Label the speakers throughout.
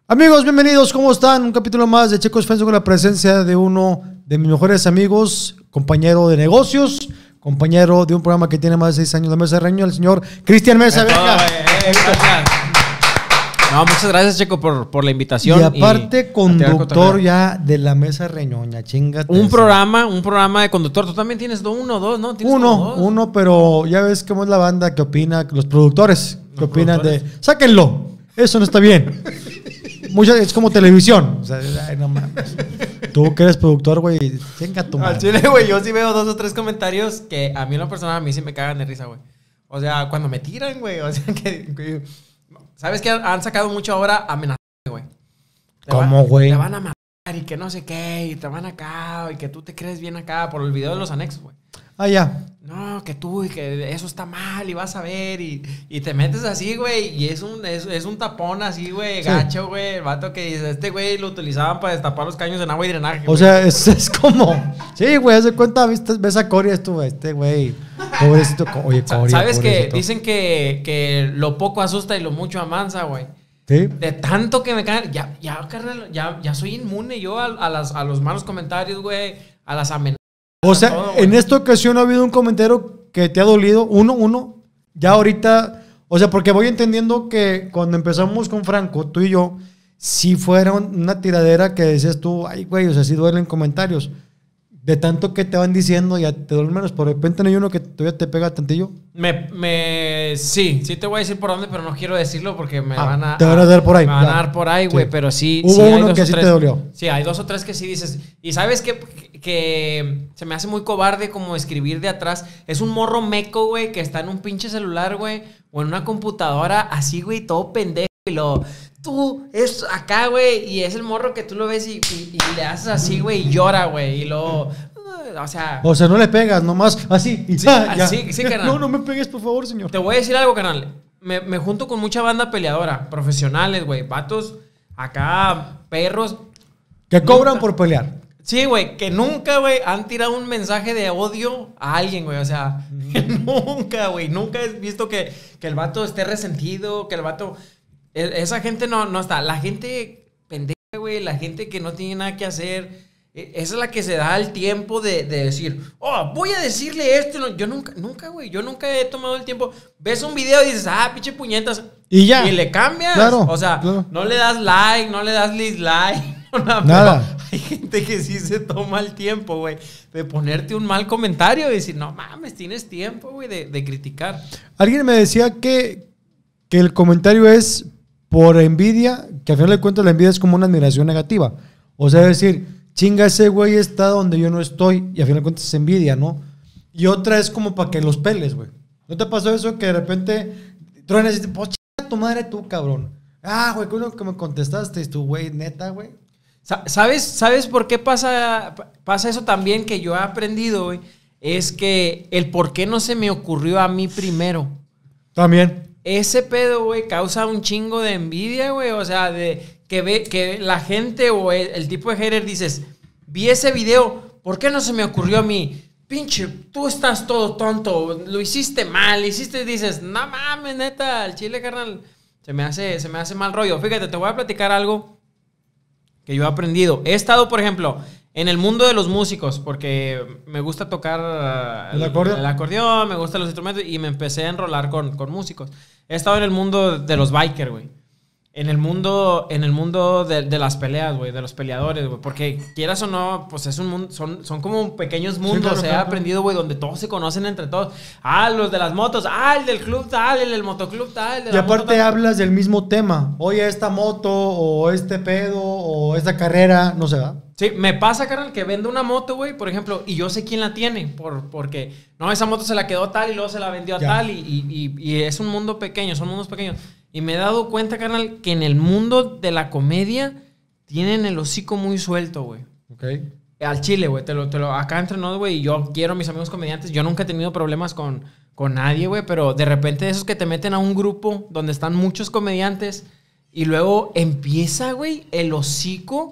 Speaker 1: Amigos, bienvenidos, ¿cómo están? Un capítulo más de Checos Fenso con la presencia de uno de mis mejores amigos, compañero de negocios, compañero de un programa que tiene más de 6 años, La Mesa de Reño, el señor Cristian Mesa. Venga.
Speaker 2: No, muchas gracias, Checo, por la invitación.
Speaker 1: Y aparte, conductor ya de La Mesa Reñoña, chingate.
Speaker 2: Un programa de conductor. Tú también tienes dos, ¿no? ¿Tienes
Speaker 1: uno, pero ya ves cómo es la banda que opina, los productores que opinan de, sáquenlo, eso no está bien. Es como televisión. O sea, ay, no mames. Tú que eres productor, güey, venga tu madre.
Speaker 2: Al chile, güey, yo sí veo 2 o 3 comentarios que a mí en lo personal, a mí sí me cagan de risa, güey. O sea, cuando me tiran, güey, o sea, que ¿sabes qué? Han sacado mucho ahora amenazas, güey.
Speaker 1: ¿Cómo, güey?
Speaker 2: Te van a matar y que no sé qué, y te van acá, y que tú te crees bien acá por el video de los anexos, güey.
Speaker 1: Ah, ya.
Speaker 2: No, que tú y que eso está mal y vas a ver y te metes así, güey, y es un tapón así, güey, gacho, güey, el vato que dice, este güey lo utilizaban para destapar los caños en agua y drenaje.
Speaker 1: O sea, es como, sí, güey, haz de cuenta, ves a Cory, este güey, pobrecito, oye, Cory.
Speaker 2: ¿Sabes que dicen que lo poco asusta y lo mucho amansa, güey?
Speaker 1: ¿Sí?
Speaker 2: De tanto que me caen, carnal, ya soy inmune yo a los malos comentarios, güey, a las amenazas.
Speaker 1: O sea,
Speaker 2: todo,
Speaker 1: en esta ocasión ha habido un comentario que te ha dolido, uno, ya ahorita, o sea, porque voy entendiendo que cuando empezamos con Franco, tú y yo, si fuera una tiradera que decías tú, ay, güey, o sea, sí duelen comentarios. De tanto que te van diciendo, ya te duele menos. Por repente no hay uno que todavía te pega tantillo.
Speaker 2: Sí te voy a decir por dónde, pero no quiero decirlo porque me van a...
Speaker 1: Te van a dar por ahí.
Speaker 2: Me van a dar por ahí, güey, sí. Pero sí...
Speaker 1: Hubo
Speaker 2: sí,
Speaker 1: uno que sí te dolió.
Speaker 2: Sí, hay 2 o 3 que sí dices... Y sabes que se me hace muy cobarde como escribir de atrás. Es un morro meco, güey, que está en un pinche celular, güey, o en una computadora así, güey, todo pendejo. Y tú es acá, güey, y es el morro que tú lo ves y le haces así, güey, y llora, güey, y luego... O sea,
Speaker 1: no le pegas, nomás así. Y
Speaker 2: sí, carnal.
Speaker 1: No me pegues, por favor, señor.
Speaker 2: Te voy a decir algo, carnal. Me junto con mucha banda peleadora, profesionales, güey, vatos, acá, perros.
Speaker 1: Que cobran por pelear.
Speaker 2: Sí, güey, que nunca, güey, han tirado un mensaje de odio a alguien, güey. O sea, nunca, güey, nunca he visto que el vato esté resentido, que el vato... Esa gente no está. La gente pendeja, güey, la gente que no tiene nada que hacer... Esa es la que se da el tiempo de decir, oh, voy a decirle esto. Yo nunca, güey, yo nunca he tomado el tiempo. Ves un video y dices, pinche puñetas.
Speaker 1: Y ya.
Speaker 2: Y le cambias.
Speaker 1: Claro,
Speaker 2: o sea,
Speaker 1: claro.
Speaker 2: No le das like, no le das dislike.
Speaker 1: Nada.
Speaker 2: Hay gente que sí se toma el tiempo, güey, de ponerte un mal comentario y decir, no mames, tienes tiempo, güey, de criticar.
Speaker 1: Alguien me decía que el comentario es por envidia, que al final de cuentas la envidia es como una admiración negativa. O sea, es decir... Chinga, ese güey está donde yo no estoy y al final de cuentas es envidia, ¿no? Y otra es como para que los peles, güey. ¿No te pasó eso que de repente truenas y dices, pues chinga tu madre tú, cabrón? Güey, que me contestaste, tú, güey, neta, güey.
Speaker 2: ¿Sabes por qué pasa eso también que yo he aprendido, güey? Es que el por qué no se me ocurrió a mí primero.
Speaker 1: También.
Speaker 2: Ese pedo, güey, causa un chingo de envidia, güey. O sea, que la gente o el tipo de hater dices, vi ese video, ¿por qué no se me ocurrió a mí? Pinche, tú estás todo tonto, lo hiciste mal, dices, no mames, neta, el chile, carnal, se me hace mal rollo. Fíjate, te voy a platicar algo que yo he aprendido. He estado, por ejemplo, en el mundo de los músicos, porque me gusta tocar
Speaker 1: el
Speaker 2: acordeón, me gustan los instrumentos y me empecé a enrolar con músicos. He estado en el mundo de los bikers, güey. En el mundo de las peleas, güey, de los peleadores, güey. Porque quieras o no, pues es un mundo, son como pequeños mundos. Sí, claro, he aprendido, güey, donde todos se conocen entre todos. Los de las motos, el del club tal, el del motoclub tal, el de la
Speaker 1: y aparte
Speaker 2: moto,
Speaker 1: hablas del mismo tema. Oye, esta moto, o este pedo, o esta carrera, no se va.
Speaker 2: Sí, me pasa, carnal, que vendo una moto, güey, por ejemplo, y yo sé quién la tiene, porque, no, esa moto se la quedó tal y luego se la vendió a tal, y es un mundo pequeño, son mundos pequeños. Y me he dado cuenta, carnal, que en el mundo de la comedia tienen el hocico muy suelto, güey.
Speaker 1: Ok.
Speaker 2: Al chile, güey, acá entre nosotros, güey, y yo quiero a mis amigos comediantes, yo nunca he tenido problemas con nadie, güey, pero de repente esos que te meten a un grupo donde están muchos comediantes y luego empieza, güey, el hocico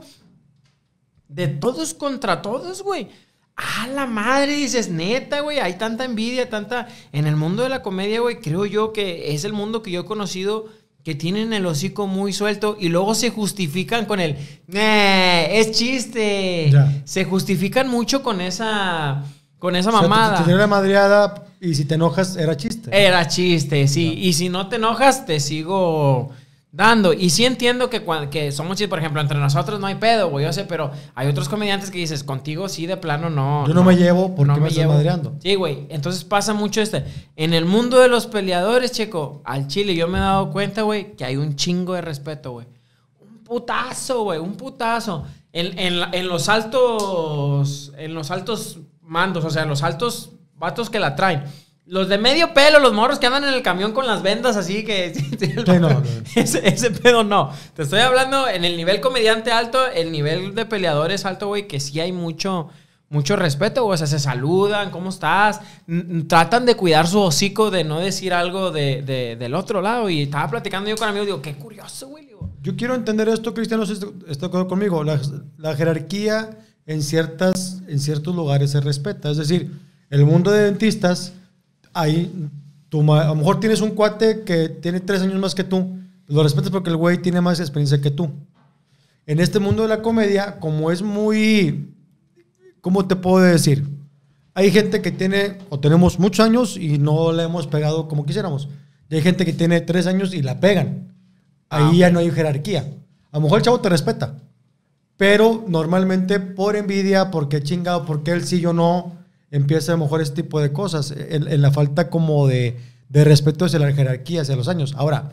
Speaker 2: de todos contra todos, güey. La madre, dices, neta, güey, hay tanta envidia, En el mundo de la comedia, güey, creo yo que es el mundo que yo he conocido que tienen el hocico muy suelto y luego se justifican con el es chiste. Ya. Se justifican mucho con esa mamada.
Speaker 1: Te tiene una madreada y si te enojas era chiste.
Speaker 2: Era chiste, sí. Ya. Y si no te enojas, te sigo dando. Y sí entiendo que somos chistes, por ejemplo, entre nosotros no hay pedo, güey, yo sé, pero hay otros comediantes que dices, contigo sí, de plano no.
Speaker 1: Yo no me llevo porque me estás madreando.
Speaker 2: Sí, güey. Entonces pasa mucho en el mundo de los peleadores, Checo, al chile yo me he dado cuenta, güey, que hay un chingo de respeto, güey. Un putazo, güey, un putazo. En los altos mandos, o sea, en los altos vatos que la traen. Los de medio pelo, los morros que andan en el camión con las vendas así que...
Speaker 1: no.
Speaker 2: Ese pedo no. Te estoy hablando en el nivel comediante alto, el nivel de peleadores alto, güey, que sí hay mucho respeto, güey. O sea, se saludan, ¿cómo estás? Tratan de cuidar su hocico, de no decir algo del otro lado. Y estaba platicando yo con amigos, digo, qué curioso, güey.
Speaker 1: Yo quiero entender esto, Cristiano, si está de acuerdo conmigo. La jerarquía en ciertos lugares se respeta. Es decir, el mundo de dentistas... Ahí, a lo mejor tienes un cuate que tiene 3 años más que tú, lo respetas porque el güey tiene más experiencia que tú. En este mundo de la comedia, como es muy... ¿Cómo te puedo decir? Hay gente que tiene, o tenemos muchos años y no la hemos pegado como quisiéramos. Y hay gente que tiene 3 años y la pegan. Ahí ya no hay jerarquía. A lo mejor el chavo te respeta, pero normalmente por envidia, porque chingado, porque él sí, yo no... Empieza a lo mejor ese tipo de cosas, en la falta como de respeto hacia la jerarquía, hacia los años. Ahora,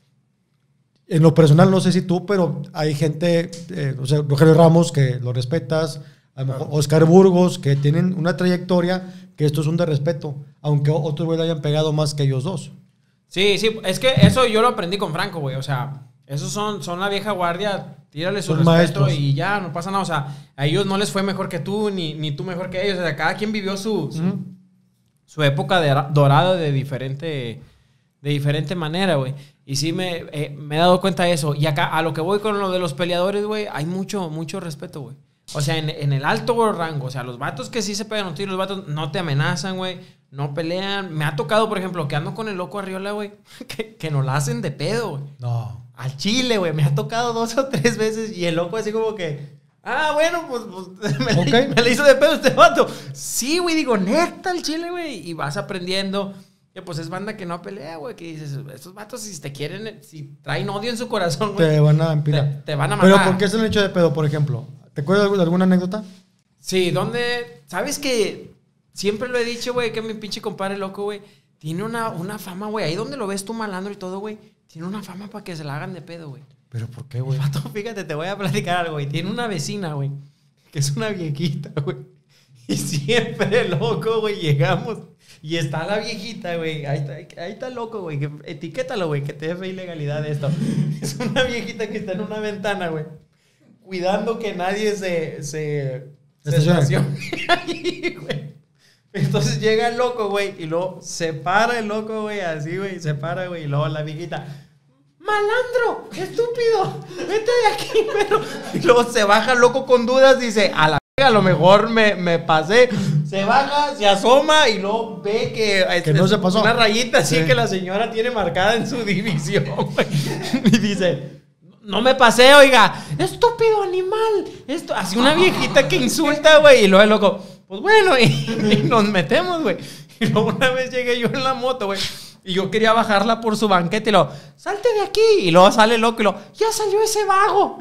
Speaker 1: en lo personal, no sé si tú, pero hay gente, o sea, Rogelio Ramos, que lo respetas, a lo mejor Oscar Burgos, que tienen una trayectoria, que esto es un de respeto, aunque otros güeyes hayan pegado más que ellos dos.
Speaker 2: Sí, es que eso yo lo aprendí con Franco, güey, o sea, esos son la vieja guardia. Tírale su respeto maestros. Y ya, no pasa nada. O sea, a ellos no les fue mejor que tú, ni tú mejor que ellos. O sea, cada quien vivió su época dorada de diferente manera, güey. Y sí me he dado cuenta de eso. Y acá, a lo que voy con lo de los peleadores, güey, hay mucho respeto, güey. O sea, en el alto rango, o sea, los vatos que sí se pegan un tiro, los vatos no te amenazan, güey. No pelean. Me ha tocado, por ejemplo, que ando con el loco Arriola, güey, que nos la hacen de pedo, güey.
Speaker 1: No.
Speaker 2: Al chile, güey. Me ha tocado 2 o 3 veces y el loco así como que... bueno, pues me le hizo de pedo este vato. Sí, güey, digo, neta, el chile, güey. Y vas aprendiendo que pues es banda que no pelea, güey. Que dices, estos vatos si te quieren, si traen odio en su corazón, güey.
Speaker 1: Te van a empirar.
Speaker 2: Te van a matar.
Speaker 1: Pero ¿por qué se le han hecho de pedo, por ejemplo? ¿Te acuerdas de alguna anécdota?
Speaker 2: Sí, donde... ¿Sabes que siempre lo he dicho, güey, que mi pinche compadre loco, güey, tiene una fama, güey. Ahí donde lo ves tú malandro y todo, güey. Tiene una fama para que se la hagan de pedo, güey.
Speaker 1: ¿Pero por qué, güey?
Speaker 2: Fíjate, te voy a platicar algo, güey. Tiene una vecina, güey, que es una viejita, güey. Y siempre, loco, güey, llegamos y está la viejita, güey. Ahí está el loco, güey. Etiquétalo, güey, que te dé fe ilegalidad de esto. Es una viejita que está en una ventana, güey, cuidando que nadie se estacione ahí, güey. Entonces llega el loco, güey, y luego se para el loco, güey, así, güey, se para, güey, y luego la viejita, ¡malandro! ¡Estúpido! ¡Vete de aquí, pero! Y luego se baja el loco con dudas, dice, a lo mejor me pasé. Se baja, se asoma y luego ve que
Speaker 1: no se pasó.
Speaker 2: Una rayita así que la señora tiene marcada en su división, güey. Y dice, no me pasé, oiga, ¡estúpido animal! Esto, así una viejita que insulta, güey, y luego el loco... Pues bueno, y nos metemos, güey. Y luego una vez llegué yo en la moto, güey. Y yo quería bajarla por su banquete y luego, salte de aquí. Y luego sale el loco y luego, ya salió ese vago.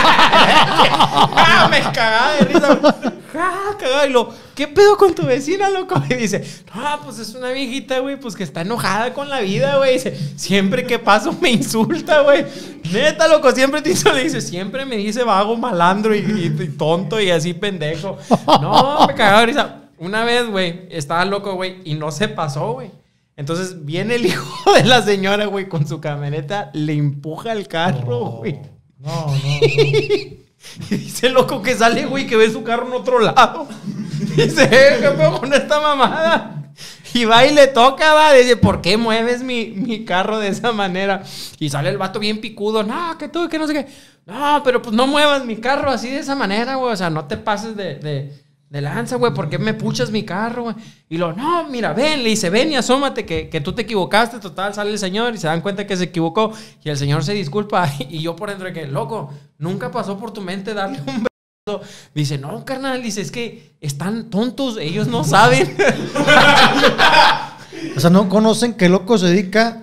Speaker 2: Me cagaba de risa, güey. Cagaba. Y luego, ¿qué pedo con tu vecina, loco? Y dice, no, pues es una viejita, güey, pues que está enojada con la vida, güey. Dice, siempre que paso me insulta, güey. Neta, loco, siempre te hizo, le dice, siempre me dice vago, malandro y tonto y así pendejo. No, me cagaba de risa. Una vez, güey, estaba loco, güey, y no se pasó, güey. Entonces viene el hijo de la señora, güey, con su camioneta, le empuja el carro, güey.
Speaker 1: No.
Speaker 2: Y dice el loco que sale, güey, que ve su carro en otro lado. Dice, ¿qué pedo con esta mamada? Y va y le toca, va. Dice, ¿por qué mueves mi carro de esa manera? Y sale el vato bien picudo. No, que tú, que no sé qué. No, pero pues no muevas mi carro así de esa manera, güey. O sea, no te pases de de lanza, güey, ¿por qué me puchas mi carro, güey? Y lo, no, mira, ven, le dice, ven y asómate, que tú te equivocaste. Total, sale el señor y se dan cuenta que se equivocó. Y el señor se disculpa. Y yo por dentro de que, loco, nunca pasó por tu mente darle un beso. Dice, no, carnal, dice, es que están tontos, ellos no saben.
Speaker 1: O sea, no conocen que el loco se dedica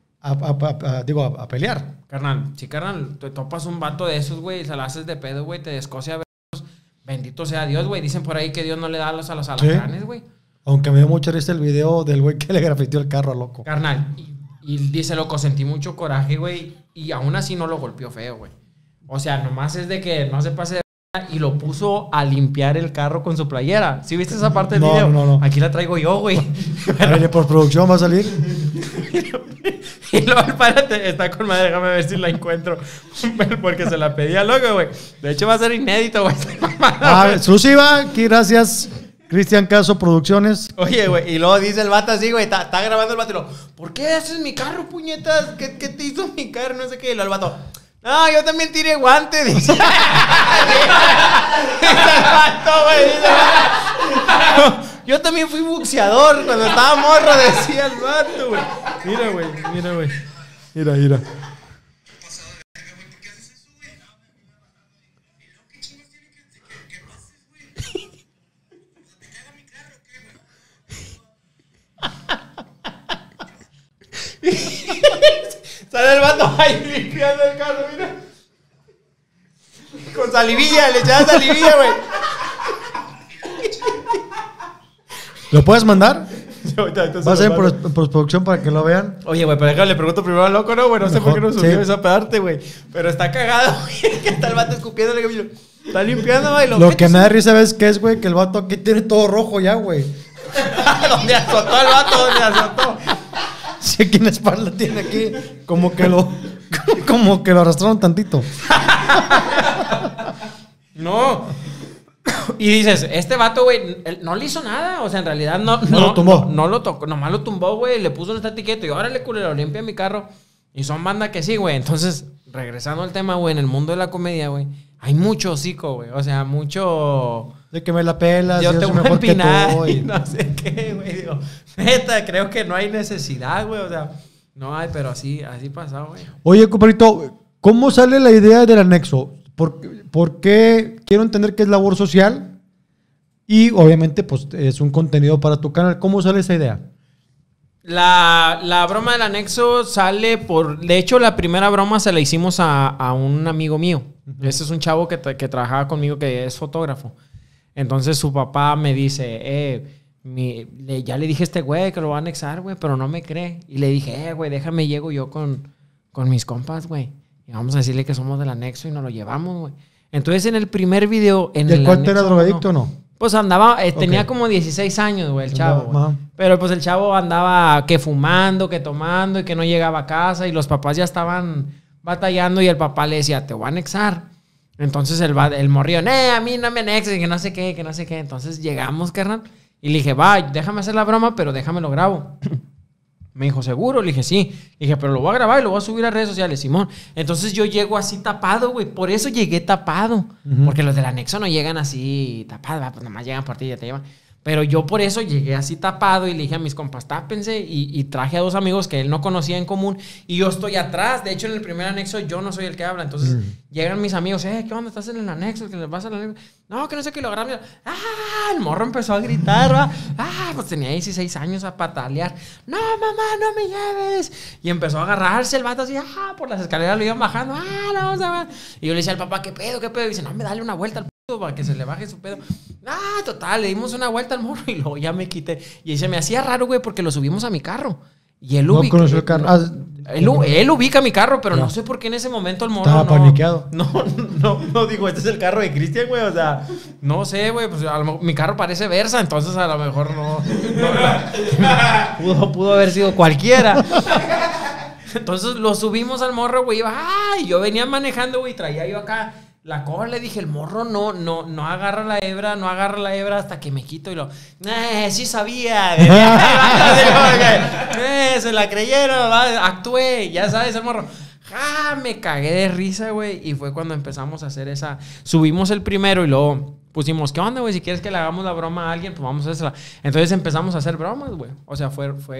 Speaker 1: a pelear.
Speaker 2: Carnal, sí, carnal, te topas un vato de esos, güey, y se la haces de pedo, güey, te descoce a verlos. Bendito sea Dios, güey. Dicen por ahí que Dios no le da a los alacranes, güey. ¿Sí?
Speaker 1: Aunque me dio mucha risa el video del güey que le grafiteó el carro al loco.
Speaker 2: Carnal, y dice, loco, sentí mucho coraje, güey, y aún así no lo golpeó feo, güey. O sea, nomás es de que no se pase de y lo puso a limpiar el carro con su playera. ¿Sí viste esa parte del video?
Speaker 1: No.
Speaker 2: Aquí la traigo yo, güey.
Speaker 1: A ver, por producción va a salir.
Speaker 2: Y luego, espérate, está con madre, déjame ver si la encuentro. Porque se la pedía loco, güey. De hecho, va a ser inédito, güey.
Speaker 1: Exclusiva, aquí gracias, Cristian Caso Producciones.
Speaker 2: Oye, güey, y luego dice el vato así, güey, está grabando el vato y lo, ¿por qué haces mi carro, puñetas? ¿Qué te hizo mi carro? No sé qué. Y luego el vato, no, yo también tiré guante, dice. Dice el vato, güey. Yo también fui boxeador cuando estaba morro, decía el vato, güey. Mira, güey.
Speaker 1: Mira.
Speaker 2: Sale el vato ahí limpiando el carro, mira. Con salivilla, le echaba salivilla, güey.
Speaker 1: ¿Lo puedes mandar? Va a ser en postproducción para que lo vean.
Speaker 2: Oye, güey, pero déjame, le pregunto primero al loco, ¿no? Bueno, no sé por qué no subió esa parte, güey. Pero está cagado, güey, que está el vato escupiendo el camino. Está limpiando, güey.
Speaker 1: Lo que me da risa, ¿ves qué es, güey? Que el vato aquí tiene todo rojo ya, güey.
Speaker 2: Donde azotó el vato, donde azotó.
Speaker 1: Sí, aquí en la espalda tiene aquí como que lo arrastraron tantito.
Speaker 2: No. Y dices, este vato, güey, no le hizo nada. O sea, en realidad no
Speaker 1: lo tumbó.
Speaker 2: No lo tocó, nomás lo tumbó, güey. Le puso esta etiqueta y órale, culero, limpia mi carro. Y son banda que sí, güey. Entonces, regresando al tema, güey, en el mundo de la comedia, güey, hay mucho hocico, güey. O sea, mucho...
Speaker 1: De que me la pelas,
Speaker 2: yo te
Speaker 1: soy
Speaker 2: voy a
Speaker 1: mejor que
Speaker 2: empinar
Speaker 1: tú.
Speaker 2: y no sé qué, güey. Digo, neta, creo que no hay necesidad, güey. O sea, no hay, pero así pasó, güey.
Speaker 1: Oye, compadrito, ¿cómo sale la idea del anexo? ¿Por qué? Quiero entender que es labor social y obviamente pues es un contenido para tu canal. ¿Cómo sale esa idea?
Speaker 2: La broma del anexo sale por... De hecho, la primera broma se la hicimos a un amigo mío. Uh-huh. Ese es un chavo que trabajaba conmigo, que es fotógrafo. Entonces su papá me dice, ya le dije a este güey que lo va a anexar, güey, pero no me cree. Y le dije, güey, déjame, llego yo con mis compas, güey. Y vamos a decirle que somos del anexo y nos lo llevamos, güey. Entonces en el primer video...
Speaker 1: ¿De cuánto era drogadicto o no?
Speaker 2: Pues andaba, tenía como 16 años, güey, el chavo. Güey. Pero pues el chavo andaba que fumando, que tomando y que no llegaba a casa. Y los papás ya estaban batallando y el papá le decía, te voy a anexar. Entonces el morrillo, a mí no me anexes, que no sé qué. Entonces llegamos, carnal. Y le dije, va, déjame hacer la broma, pero déjame lo grabo. Me dijo, ¿seguro? Le dije, sí. Le dije, pero lo voy a grabar y lo voy a subir a redes sociales, Simón. Entonces yo llego así tapado, güey. Por eso llegué tapado. Uh-huh. Porque los del anexo no llegan así tapados, pues nada más llegan por ti y ya te llevan. Pero yo por eso llegué así tapado y le dije a mis compas, tápense. Y traje a 2 amigos que él no conocía en común. Y yo estoy atrás. De hecho, en el primer anexo yo no soy el que habla. Entonces llegan mis amigos, ¿qué onda? ¿Estás en el anexo? ¿Qué le pasa al anexo? No, que no sé qué lo agarran. El morro empezó a gritar, ¿va? Pues tenía 16 años a patalear. No, mamá, no me lleves. Y empezó a agarrarse el vato así, por las escaleras lo iban bajando. No, vamos a ver. Y yo le decía al papá, ¿qué pedo? Y dice, no, me dale una vuelta al para que se le baje su pedo. Total, le dimos una vuelta al morro y luego ya me quité. Y se me hacía raro, güey, porque lo subimos a mi carro. Y él ubica.
Speaker 1: No conoció el carro.
Speaker 2: Él ubica mi carro, pero no sé por qué en ese momento el morro
Speaker 1: estaba paniqueado.
Speaker 2: No, digo, este es el carro de Cristian, güey. O sea, no sé, güey. Pues mi carro parece Versa, entonces a lo mejor pudo haber sido cualquiera. Entonces lo subimos al morro, güey. Y yo venía manejando, güey. Traía yo acá la cola, le dije, el morro no agarra la hebra hasta que me quito y lo... sí sabía. Se la creyeron, actué, ya sabes, el morro. ¡Ja! Me cagué de risa, güey. Y fue cuando empezamos a hacer esa... Subimos el primero y luego pusimos, ¿qué onda, güey? Si quieres que le hagamos la broma a alguien, pues vamos a hacerla. Entonces empezamos a hacer bromas, güey. O sea,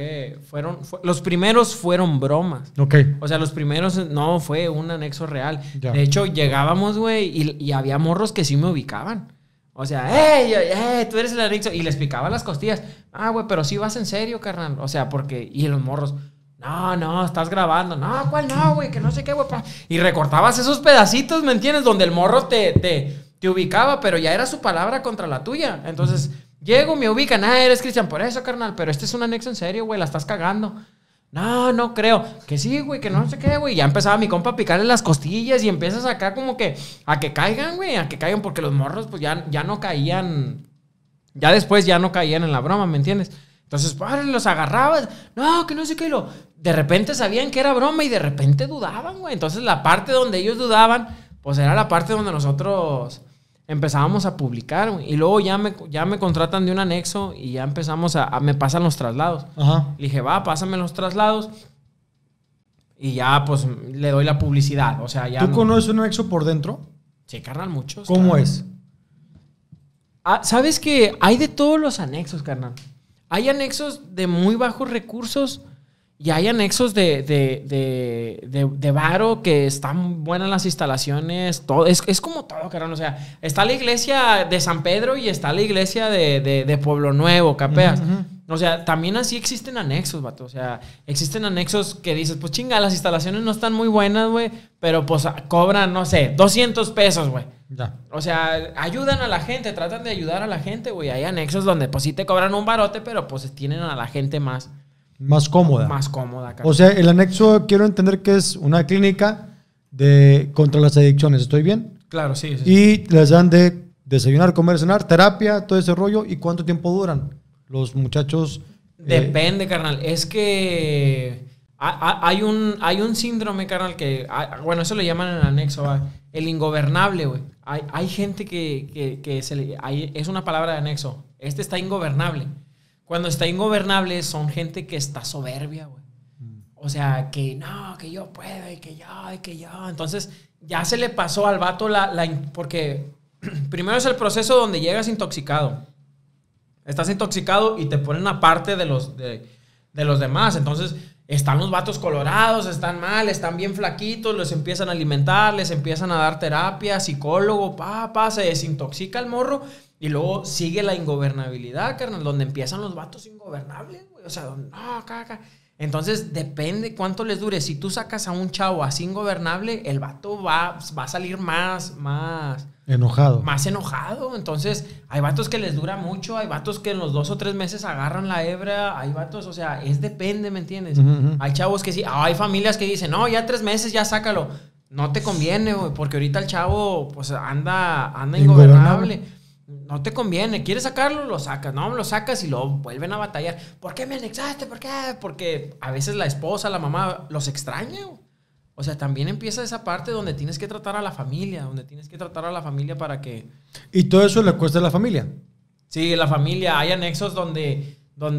Speaker 2: los primeros fueron bromas.
Speaker 1: Ok.
Speaker 2: O sea, los primeros no fue un anexo real.
Speaker 1: Ya.
Speaker 2: De hecho, llegábamos, güey, y había morros que sí me ubicaban. O sea, ¡hey! Tú eres el anexo. Y les picaba las costillas. Ah, güey, pero sí vas en serio, carnal. O sea, porque... Y los morros... No, estás grabando. No, ¿cuál no, güey? Que no sé qué, güey. Y recortabas esos pedacitos, ¿me entiendes? Donde el morro te ubicaba, pero ya era su palabra contra la tuya. Entonces, llego, me ubican. Ah, eres Cristian, por eso, carnal. Pero este es un anexo en serio, güey. La estás cagando. No creo. Que sí, güey, que no sé qué, güey. Ya empezaba mi compa a picarle las costillas y empiezas acá como que a que caigan, güey. A que caigan porque los morros, pues ya no caían. Ya después ya no caían en la broma, ¿me entiendes? Entonces, los agarrabas. No, que no sé qué. De repente sabían que era broma y de repente dudaban, güey. Entonces, la parte donde ellos dudaban, pues era la parte donde nosotros empezábamos a publicar, güey. Y luego ya me contratan de un anexo y ya empezamos me pasan los traslados.
Speaker 1: Ajá.
Speaker 2: Le dije, va, pásame los traslados. Y ya, pues, le doy la publicidad. O sea, ya...
Speaker 1: ¿Tú conoces un anexo por dentro?
Speaker 2: Sí, carnal, muchos.
Speaker 1: ¿Cómo
Speaker 2: carnal.
Speaker 1: es?
Speaker 2: ¿Sabes qué? Hay de todos los anexos, carnal. Hay anexos de muy bajos recursos y hay anexos de varo que están buenas las instalaciones. Todo. Es como todo, carnal. O sea, está la iglesia de San Pedro y está la iglesia de Pueblo Nuevo, ¿capeas?
Speaker 1: Uh-huh.
Speaker 2: O sea, también así existen anexos, vato. O sea, existen anexos que dices, pues chinga, las instalaciones no están muy buenas, güey, pero pues cobran, no sé, 200 pesos, güey.
Speaker 1: Ya.
Speaker 2: O sea, ayudan a la gente, tratan de ayudar a la gente, güey. Hay anexos donde pues sí te cobran un barote, pero pues tienen a la gente más
Speaker 1: cómoda.
Speaker 2: Más cómoda,
Speaker 1: O sea, el anexo quiero entender que es una clínica contra las adicciones, ¿estoy bien?
Speaker 2: Claro, sí.
Speaker 1: Y les dan de desayunar, comer, cenar, terapia, todo ese rollo. ¿Y cuánto tiempo duran los muchachos?
Speaker 2: Depende, carnal. Es que hay un síndrome, carnal, que... Bueno, eso lo llaman en el anexo, ¿va? El ingobernable, güey. Hay gente que es una palabra de anexo. Este está ingobernable. Cuando está ingobernable son gente que está soberbia, güey. O sea, que no, que yo puedo y que yo. Entonces, ya se le pasó al vato porque primero es el proceso donde llegas intoxicado. Estás intoxicado y te ponen aparte de los demás. Entonces, están los vatos colorados, están mal, están bien flaquitos, los empiezan a alimentar, les empiezan a dar terapia, psicólogo, se desintoxica el morro y luego sigue la ingobernabilidad, carnal, donde empiezan los vatos ingobernables, güey. O sea, no, caca. Entonces, depende cuánto les dure. Si tú sacas a un chavo así ingobernable, el vato va a salir más
Speaker 1: enojado.
Speaker 2: Más enojado. Entonces, hay vatos que les dura mucho, hay vatos que en los 2 o 3 meses agarran la hebra, hay vatos, o sea, depende, ¿me entiendes? Uh-huh. Hay chavos que sí, hay familias que dicen, no, ya 3 meses, ya sácalo. No te conviene, güey, porque ahorita el chavo, pues, anda ingobernable. No te conviene. ¿Quieres sacarlo? Lo sacas. No, lo sacas y lo vuelven a batallar. ¿Por qué me anexaste? ¿Por qué? Porque a veces la esposa, la mamá, los extraña, güey. O sea, también empieza esa parte donde tienes que tratar a la familia, para que...
Speaker 1: ¿Y todo eso le cuesta a la familia?
Speaker 2: Sí, la familia. Hay anexos donde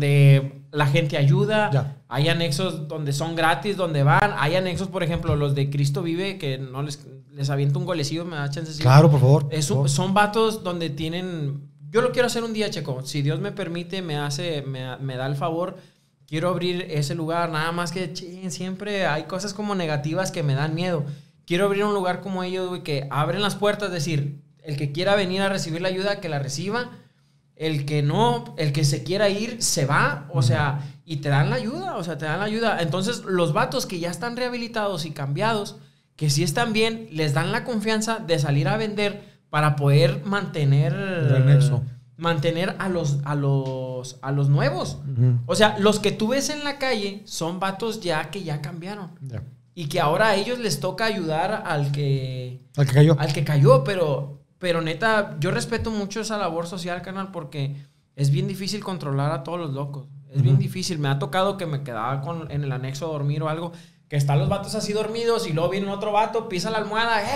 Speaker 2: la gente ayuda. Ya. Hay anexos donde son gratis, donde van. Hay anexos, por ejemplo, los de Cristo Vive, que no les aviento un golecillo, me da chance.
Speaker 1: Claro, por favor.
Speaker 2: Son vatos donde tienen... Yo lo quiero hacer un día, Checo. Si Dios me permite, me da el favor... Quiero abrir ese lugar, nada más que siempre hay cosas como negativas que me dan miedo. Quiero abrir un lugar como ellos, güey, que abren las puertas, es decir, el que quiera venir a recibir la ayuda, que la reciba. El que no, el que se quiera ir, se va, o sea, y te dan la ayuda, Entonces, los vatos que ya están rehabilitados y cambiados, que sí están bien, les dan la confianza de salir a vender para poder mantener a los nuevos. Uh-huh. O sea, los que tú ves en la calle son vatos que ya cambiaron. Yeah. Y que ahora a ellos les toca ayudar al que cayó, pero neta, yo respeto mucho esa labor social, carnal, porque es bien difícil controlar a todos los locos. Es bien difícil. Me ha tocado que me quedaba en el anexo a dormir o algo, que están los vatos así dormidos y luego viene otro vato, pisa la almohada,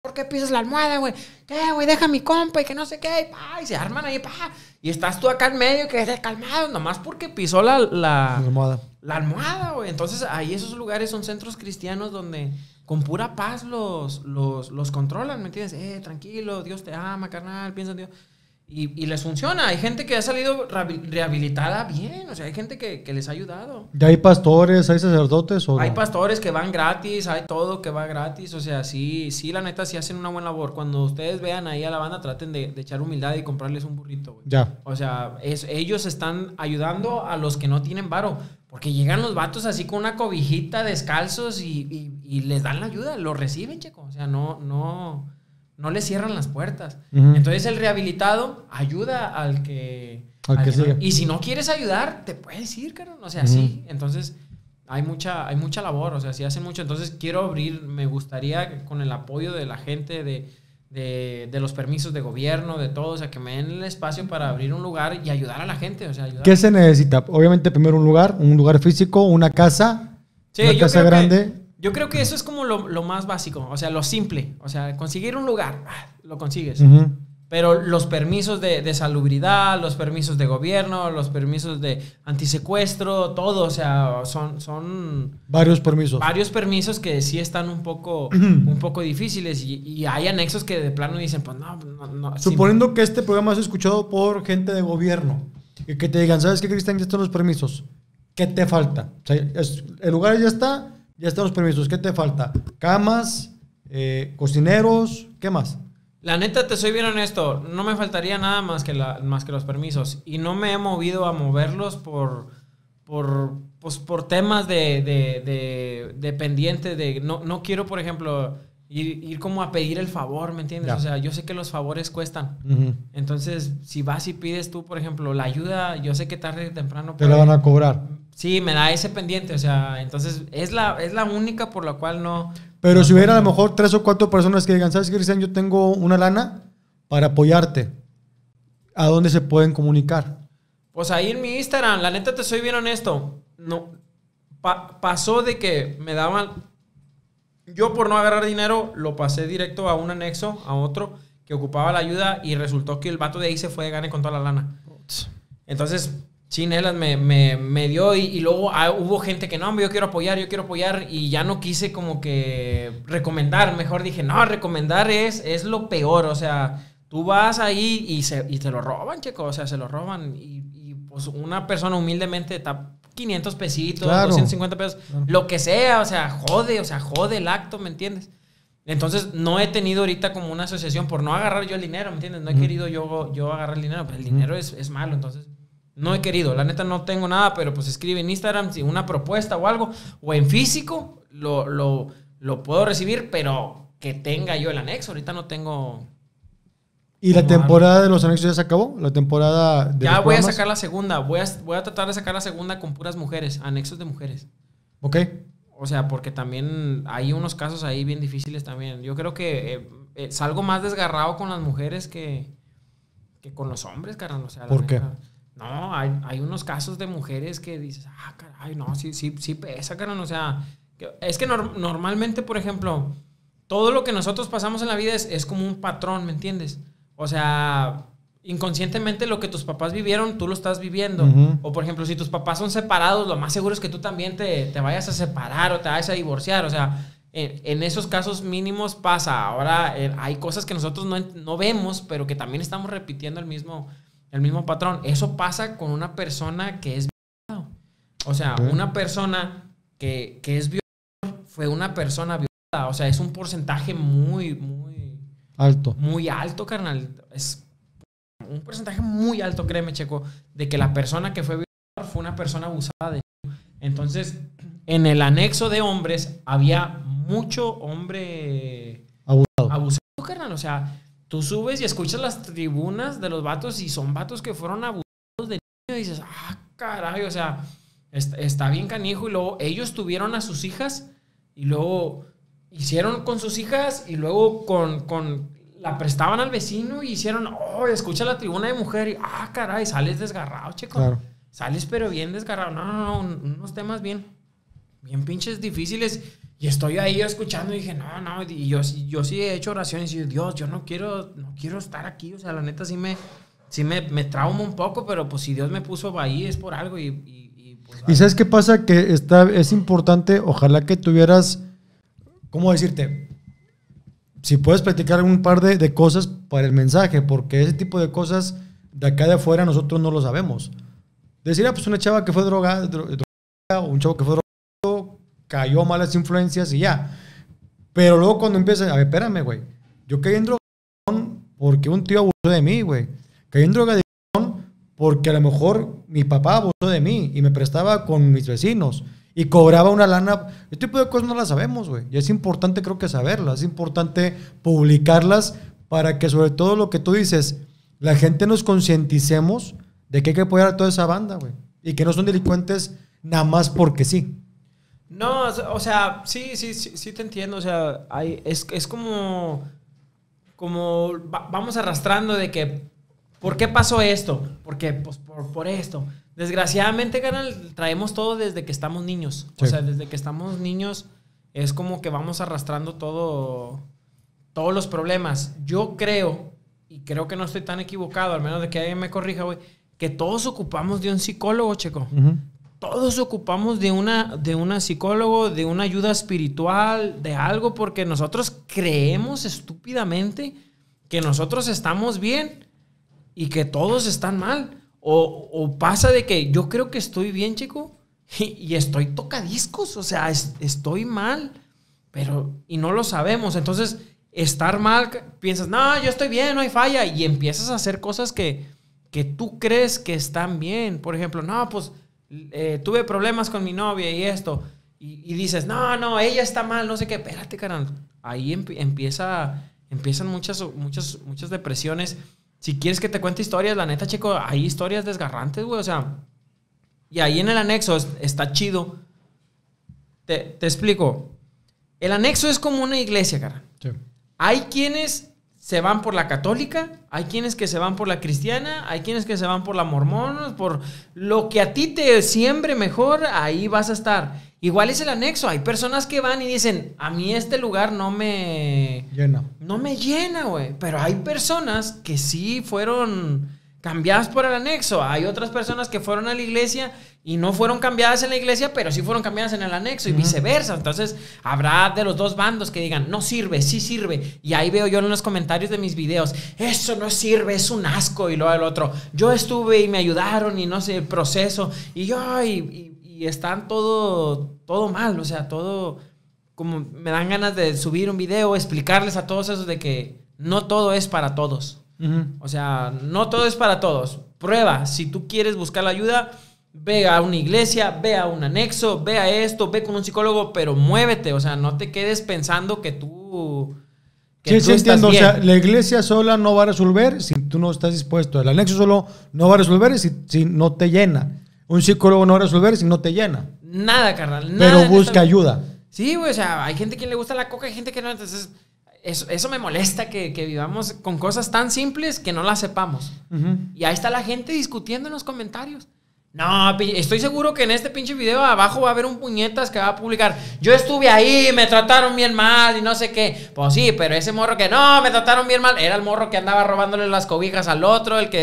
Speaker 2: ¿por qué pisas la almohada, güey? ¿Qué, güey? Deja a mi compa y que no sé qué. Y se arman ahí, y estás tú acá en medio que estés calmado, nomás porque pisó la almohada. La almohada, güey. Entonces, ahí esos lugares son centros cristianos donde con pura paz los controlan, ¿me entiendes? Tranquilo, Dios te ama, carnal, piensa en Dios. Y les funciona. Hay gente que ha salido rehabilitada bien. O sea, hay gente que les ha ayudado.
Speaker 1: ¿Ya hay pastores, hay sacerdotes? ¿O
Speaker 2: hay
Speaker 1: no?
Speaker 2: pastores que van gratis, hay todo que va gratis. O sea, sí, la neta, sí hacen una buena labor. Cuando ustedes vean ahí a la banda, traten de echar humildad y comprarles un burrito, güey.
Speaker 1: Ya.
Speaker 2: O sea, ellos están ayudando a los que no tienen varo. Porque llegan los vatos así con una cobijita, descalzos, y les dan la ayuda. Lo reciben, checo. O sea, no les cierran las puertas. Entonces el rehabilitado ayuda al que sigue. Y si no quieres ayudar, te puedes ir, carnal. O sea, sí. Entonces hay mucha labor. O sea, sí hacen mucho. Entonces quiero abrir, me gustaría con el apoyo de la gente, de los permisos de gobierno, de todo. O sea, que me den el espacio para abrir un lugar y ayudar a la gente. O sea,
Speaker 1: ¿qué se necesita? Obviamente primero un lugar físico, una casa.
Speaker 2: Sí,
Speaker 1: una casa grande.
Speaker 2: Yo creo que eso es como lo más básico, o sea, lo simple. O sea, conseguir un lugar, lo consigues. Pero los permisos de salubridad, los permisos de gobierno, los permisos de antisecuestro, todo, o sea, son
Speaker 1: varios permisos.
Speaker 2: Varios permisos que sí están un poco difíciles y hay anexos que de plano dicen, pues no.
Speaker 1: Suponiendo que este programa es escuchado por gente de gobierno y que te digan, ¿sabes qué, Cristian? Ya están los permisos. ¿Qué te falta? O sea, el lugar ya están los permisos. ¿Qué te falta? Camas, cocineros, ¿qué más?
Speaker 2: La neta, te soy bien honesto, no me faltaría nada más que los permisos. Y no me he movido a moverlos por temas de pendiente de... No quiero, por ejemplo, ir como a pedir el favor, ¿me entiendes? Ya. O sea, yo sé que los favores cuestan. Entonces, si vas y pides tú, por ejemplo, la ayuda, yo sé que tarde o temprano...
Speaker 1: Te la van a cobrar.
Speaker 2: Sí, me da ese pendiente, o sea, entonces es la única por la cual no...
Speaker 1: Pero si hubiera a lo mejor 3 o 4 personas que digan, ¿sabes qué, Cristian? Yo tengo una lana para apoyarte. ¿A dónde se pueden comunicar?
Speaker 2: Pues ahí en mi Instagram, la neta te soy bien honesto. No, pasó de que me daban... Yo por no agarrar dinero lo pasé directo a un anexo, a otro que ocupaba la ayuda y resultó que el vato de ahí se fue de gane con toda la lana. Entonces... Chinelas me dio y luego hubo gente que no, yo quiero apoyar y ya no quise como que recomendar, mejor dije, no, recomendar es lo peor, o sea, tú vas ahí y te lo roban, checo, o sea, se lo roban y pues una persona humildemente está 500 pesitos, claro. 250 pesos, lo que sea, o sea, jode el acto, ¿me entiendes? Entonces no he tenido ahorita como una asociación por no agarrar yo el dinero, ¿me entiendes? No he querido yo agarrar el dinero, pues el dinero es malo, entonces... No he querido, la neta no tengo nada, pero pues escribe en Instagram si una propuesta o algo, o en físico lo puedo recibir, pero que tenga yo el anexo, ahorita no tengo...
Speaker 1: ¿Y la temporada de los anexos ya se acabó? ¿La temporada de
Speaker 2: ya voy a sacar la segunda, voy a tratar de sacar la segunda con puras mujeres, anexos de mujeres.
Speaker 1: Ok.
Speaker 2: O sea, porque también hay unos casos ahí bien difíciles también. Yo creo que salgo más desgarrado con las mujeres que con los hombres, carnal. O sea,
Speaker 1: ¿por qué?
Speaker 2: No, hay unos casos de mujeres que dices, caray, no, sí pesa, carnal. O sea, es que normalmente, por ejemplo, todo lo que nosotros pasamos en la vida es como un patrón, ¿me entiendes? O sea, inconscientemente lo que tus papás vivieron, tú lo estás viviendo. O, por ejemplo, si tus papás son separados, lo más seguro es que tú también te vayas a separar o te vayas a divorciar. O sea, en esos casos mínimos pasa. Ahora, hay cosas que nosotros no vemos, pero que también estamos repitiendo el mismo patrón. Eso pasa con una persona que es violada. O sea, una persona que es violador fue una persona violada. O sea, es un porcentaje muy
Speaker 1: alto.
Speaker 2: Muy alto, carnal. Es un porcentaje muy alto, créeme, Checo, de que la persona que fue violador fue una persona abusada de niño. Entonces, en el anexo de hombres había mucho hombre abusado, carnal. O sea, tú subes y escuchas las tribunas de los vatos y son vatos que fueron abusados de niño y dices, caray, o sea, está bien canijo. Y luego ellos tuvieron a sus hijas y luego hicieron con sus hijas y luego la prestaban al vecino y hicieron, escucha la tribuna de mujer y, caray, sales desgarrado, chico. Claro. Sales pero bien desgarrado. No, unos temas bien pinches difíciles. Y estoy ahí escuchando y dije, no, y yo sí he hecho oraciones y Dios, yo no quiero estar aquí, o sea, la neta sí me trauma un poco, pero pues si Dios me puso ahí es por algo y pues...
Speaker 1: ¿Y sabes qué pasa? Que es importante, ojalá que tuvieras, ¿cómo decirte? Si puedes platicar un par de cosas para el mensaje, porque ese tipo de cosas de acá de afuera nosotros no lo sabemos. Decir, pues una chava que fue drogada, o un chavo que fue drogado, cayó a malas influencias y ya. Pero luego cuando empieza, a ver, espérame, güey. Yo caí en drogadicción porque un tío abusó de mí, güey. Caí en drogadicción porque a lo mejor mi papá abusó de mí y me prestaba con mis vecinos y cobraba una lana. Este tipo de cosas no las sabemos, güey. Y es importante, creo que saberlas. Es importante publicarlas para que, sobre todo lo que tú dices, la gente nos concienticemos de que hay que apoyar a toda esa banda, güey. Y que no son delincuentes nada más porque sí.
Speaker 2: No, o sea, sí te entiendo. O sea, es como vamos arrastrando de que, ¿por qué pasó esto? Porque, pues, por esto. Desgraciadamente, carnal, traemos todo desde que estamos niños. Sí. O sea, desde que estamos niños es como que vamos arrastrando todos los problemas. Yo creo, y creo que no estoy tan equivocado, al menos de que alguien me corrija, güey, que todos ocupamos de un psicólogo, Checo. Uh-huh. Todos ocupamos de una psicólogo, de una ayuda espiritual, de algo, porque nosotros creemos estúpidamente que nosotros estamos bien y que todos están mal. O pasa de que yo creo que estoy bien, chico, y estoy tocadiscos, o sea, estoy mal, y no lo sabemos. Entonces, estar mal, piensas, no, yo estoy bien, no hay falla, y empiezas a hacer cosas que tú crees que están bien. Por ejemplo, no, pues tuve problemas con mi novia y esto, y dices, no, ella está mal, no sé qué. Espérate, carnal. Ahí empiezan muchas depresiones. Si quieres que te cuente historias, la neta, chico, hay historias desgarrantes, güey, o sea. Y ahí en el anexo está chido. Te explico. El anexo es como una iglesia, carnal. Sí. Hay quienes se van por la católica, hay quienes que se van por la cristiana, hay quienes que se van por la mormona, por lo que a ti te siembre mejor, ahí vas a estar. Igual es el anexo, hay personas que van y dicen, a mí este lugar no me llena, güey. Pero hay personas que sí fueron cambiadas por el anexo. Hay otras personas que fueron a la iglesia y no fueron cambiadas en la iglesia, pero sí fueron cambiadas en el anexo, y viceversa. Entonces, habrá de los dos bandos que digan, no sirve, sí sirve. Y ahí veo yo en los comentarios de mis videos, eso no sirve, es un asco. Y luego el otro, yo estuve y me ayudaron y no sé, el proceso. Y yo, y están todo mal, o sea, todo como me dan ganas de subir un video, explicarles a todos esos de que no todo es para todos. O sea, no todo es para todos. Prueba, si tú quieres buscar la ayuda, ve a una iglesia, ve a un anexo, ve a esto, ve con un psicólogo, pero muévete, o sea, no te quedes pensando que tú...
Speaker 1: Sí, entiendo, bien. O sea, la iglesia sola no va a resolver si tú no estás dispuesto. El anexo solo no va a resolver si no te llena. Un psicólogo no va a resolver si no te llena.
Speaker 2: Nada, carnal.
Speaker 1: Pero busca ayuda.
Speaker 2: Sí, güey, o sea, hay gente que le gusta la coca, hay gente que no, entonces... Eso me molesta que vivamos con cosas tan simples que no las sepamos. Y ahí está la gente discutiendo en los comentarios. No, estoy seguro que en este pinche video abajo va a haber un puñetas que va a publicar, yo estuve ahí, me trataron bien mal y no sé qué. Pues sí, pero ese morro que no, me trataron bien mal, era el morro que andaba robándole las cobijas al otro, el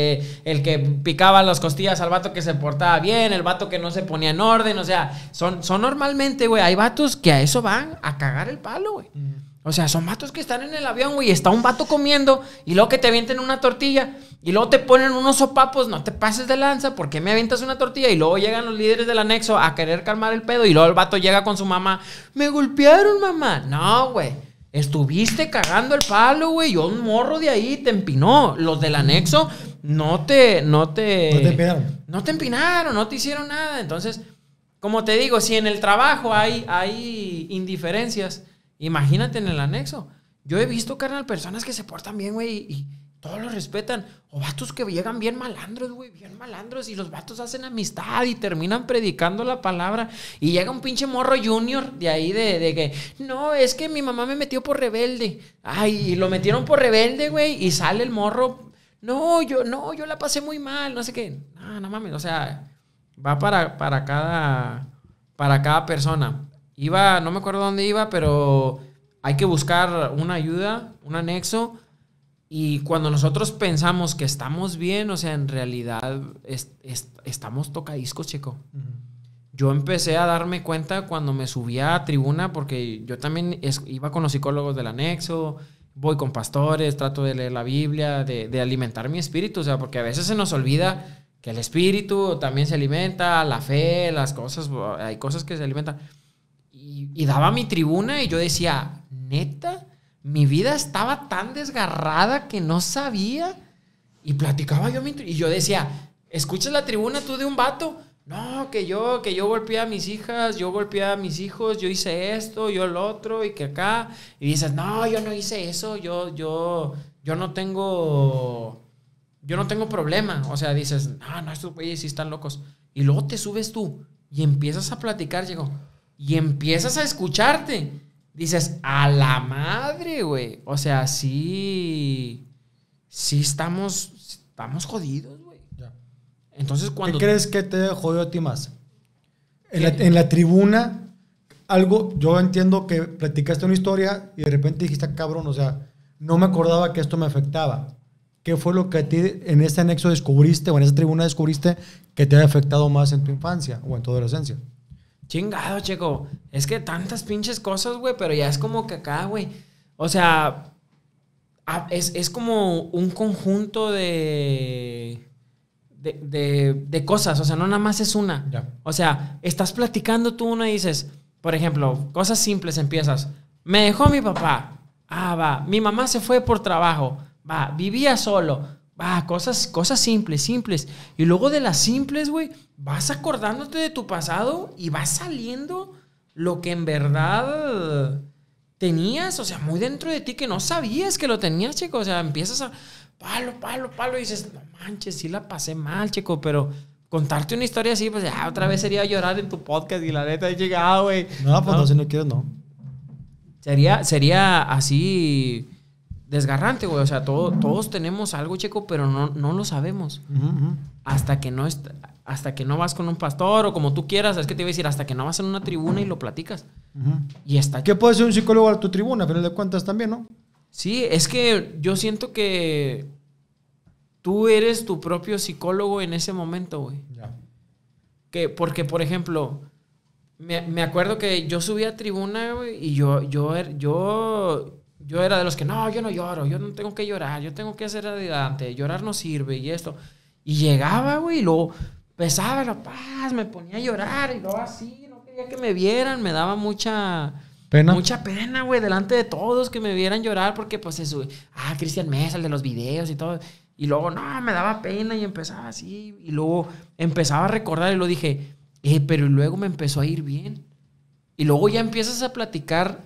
Speaker 2: que picaba las costillas al vato que se portaba bien, el vato que no se ponía en orden. O sea, son normalmente, güey, hay vatos que a eso van a cagar el palo, güey. O sea, son vatos que están en el avión, güey, y está un vato comiendo y luego que te avienten una tortilla y luego te ponen unos sopapos. No te pases de lanza, ¿por qué me avientas una tortilla? Y luego llegan los líderes del anexo a querer calmar el pedo y luego el vato llega con su mamá, me golpearon, mamá. No, güey, estuviste cagando el palo, güey, yo un morro de ahí te empinó. Los del anexo no te empinaron. No te empinaron, no te hicieron nada. Entonces, como te digo, si en el trabajo hay indiferencias, imagínate en el anexo. Yo he visto, carnal, personas que se portan bien, güey, y todos los respetan. O vatos que llegan bien malandros, güey, bien malandros. Y los vatos hacen amistad y terminan predicando la palabra. Y llega un pinche morro junior de ahí de que, no, es que mi mamá me metió por rebelde. Ay, y lo metieron por rebelde, güey. Y sale el morro, no, yo la pasé muy mal, no sé qué. No mames, o sea, va para cada persona. no me acuerdo dónde iba, pero hay que buscar una ayuda, un anexo. Y cuando nosotros pensamos que estamos bien, o sea, en realidad estamos tocadiscos, chico. Yo empecé a darme cuenta cuando me subía a tribuna, porque yo también iba con los psicólogos del anexo, voy con pastores, trato de leer la Biblia, de alimentar mi espíritu, o sea, porque a veces se nos olvida que el espíritu también se alimenta, la fe, las cosas, hay cosas que se alimentan. Y daba mi tribuna y yo decía, neta, mi vida estaba tan desgarrada que no sabía. Y platicaba yo y yo decía, ¿escuchas la tribuna tú de un vato? No, que yo golpeé a mis hijas, yo golpeé a mis hijos, yo hice esto, yo lo otro, y que acá. Y dices, no, yo no hice eso, yo no tengo problema. O sea, dices, no, estos güeyes sí están locos. Y luego te subes tú y empiezas a platicar, Diego, y empiezas a escucharte. Dices, a la madre, güey. O sea, sí estamos jodidos, güey. Ya. Entonces, cuando...
Speaker 1: ¿Qué crees que te jodió a ti más? En la tribuna, algo, yo entiendo que platicaste una historia y de repente dijiste, cabrón, o sea, no me acordaba que esto me afectaba. ¿Qué fue lo que a ti en ese anexo descubriste o en esa tribuna descubriste que te había afectado más en tu infancia o en tu adolescencia?
Speaker 2: Chingado, Checo. Es que tantas pinches cosas, güey, pero ya es como que acá, güey. O sea, es como un conjunto de cosas. O sea, no nada más es una. Ya. O sea, estás platicando tú una y dices, por ejemplo, cosas simples empiezas. Me dejó mi papá. Va. Mi mamá se fue por trabajo. Va. Vivía solo. Va, cosas simples. Y luego de las simples, güey, vas acordándote de tu pasado y vas saliendo lo que en verdad tenías, o sea, muy dentro de ti que no sabías que lo tenías, chico. O sea, empiezas a palo y dices, no manches, sí la pasé mal, chico, pero contarte una historia así, pues ya otra vez sería llorar en tu podcast y la neta he llegado, güey.
Speaker 1: No, pues no, si no quieres, no.
Speaker 2: Sería así... desgarrante, güey. O sea, todos tenemos algo, Checo, pero no lo sabemos. Uh-huh. Hasta que no vas con un pastor o como tú quieras. Es que te iba a decir, hasta que no vas en una tribuna y lo platicas. Uh-huh. Y está...
Speaker 1: ¿Qué puede ser un psicólogo a tu tribuna? A final de cuentas también, ¿no?
Speaker 2: Sí, es que yo siento que tú eres tu propio psicólogo en ese momento, güey. Ya. Porque, por ejemplo, me acuerdo que yo subí a tribuna, güey, y yo era de los que, no, yo no lloro, yo no tengo que llorar, yo tengo que hacer adelante, llorar no sirve y esto. Y llegaba, güey, y luego pesaba la paz, me ponía a llorar y luego así, no quería que me vieran, me daba mucha pena, güey, delante de todos que me vieran llorar porque pues eso, Cristian Mesa, el de los videos y todo. Y luego, no, me daba pena y empezaba así. Y luego empezaba a recordar y lo dije, pero luego me empezó a ir bien. Y luego ya empiezas a platicar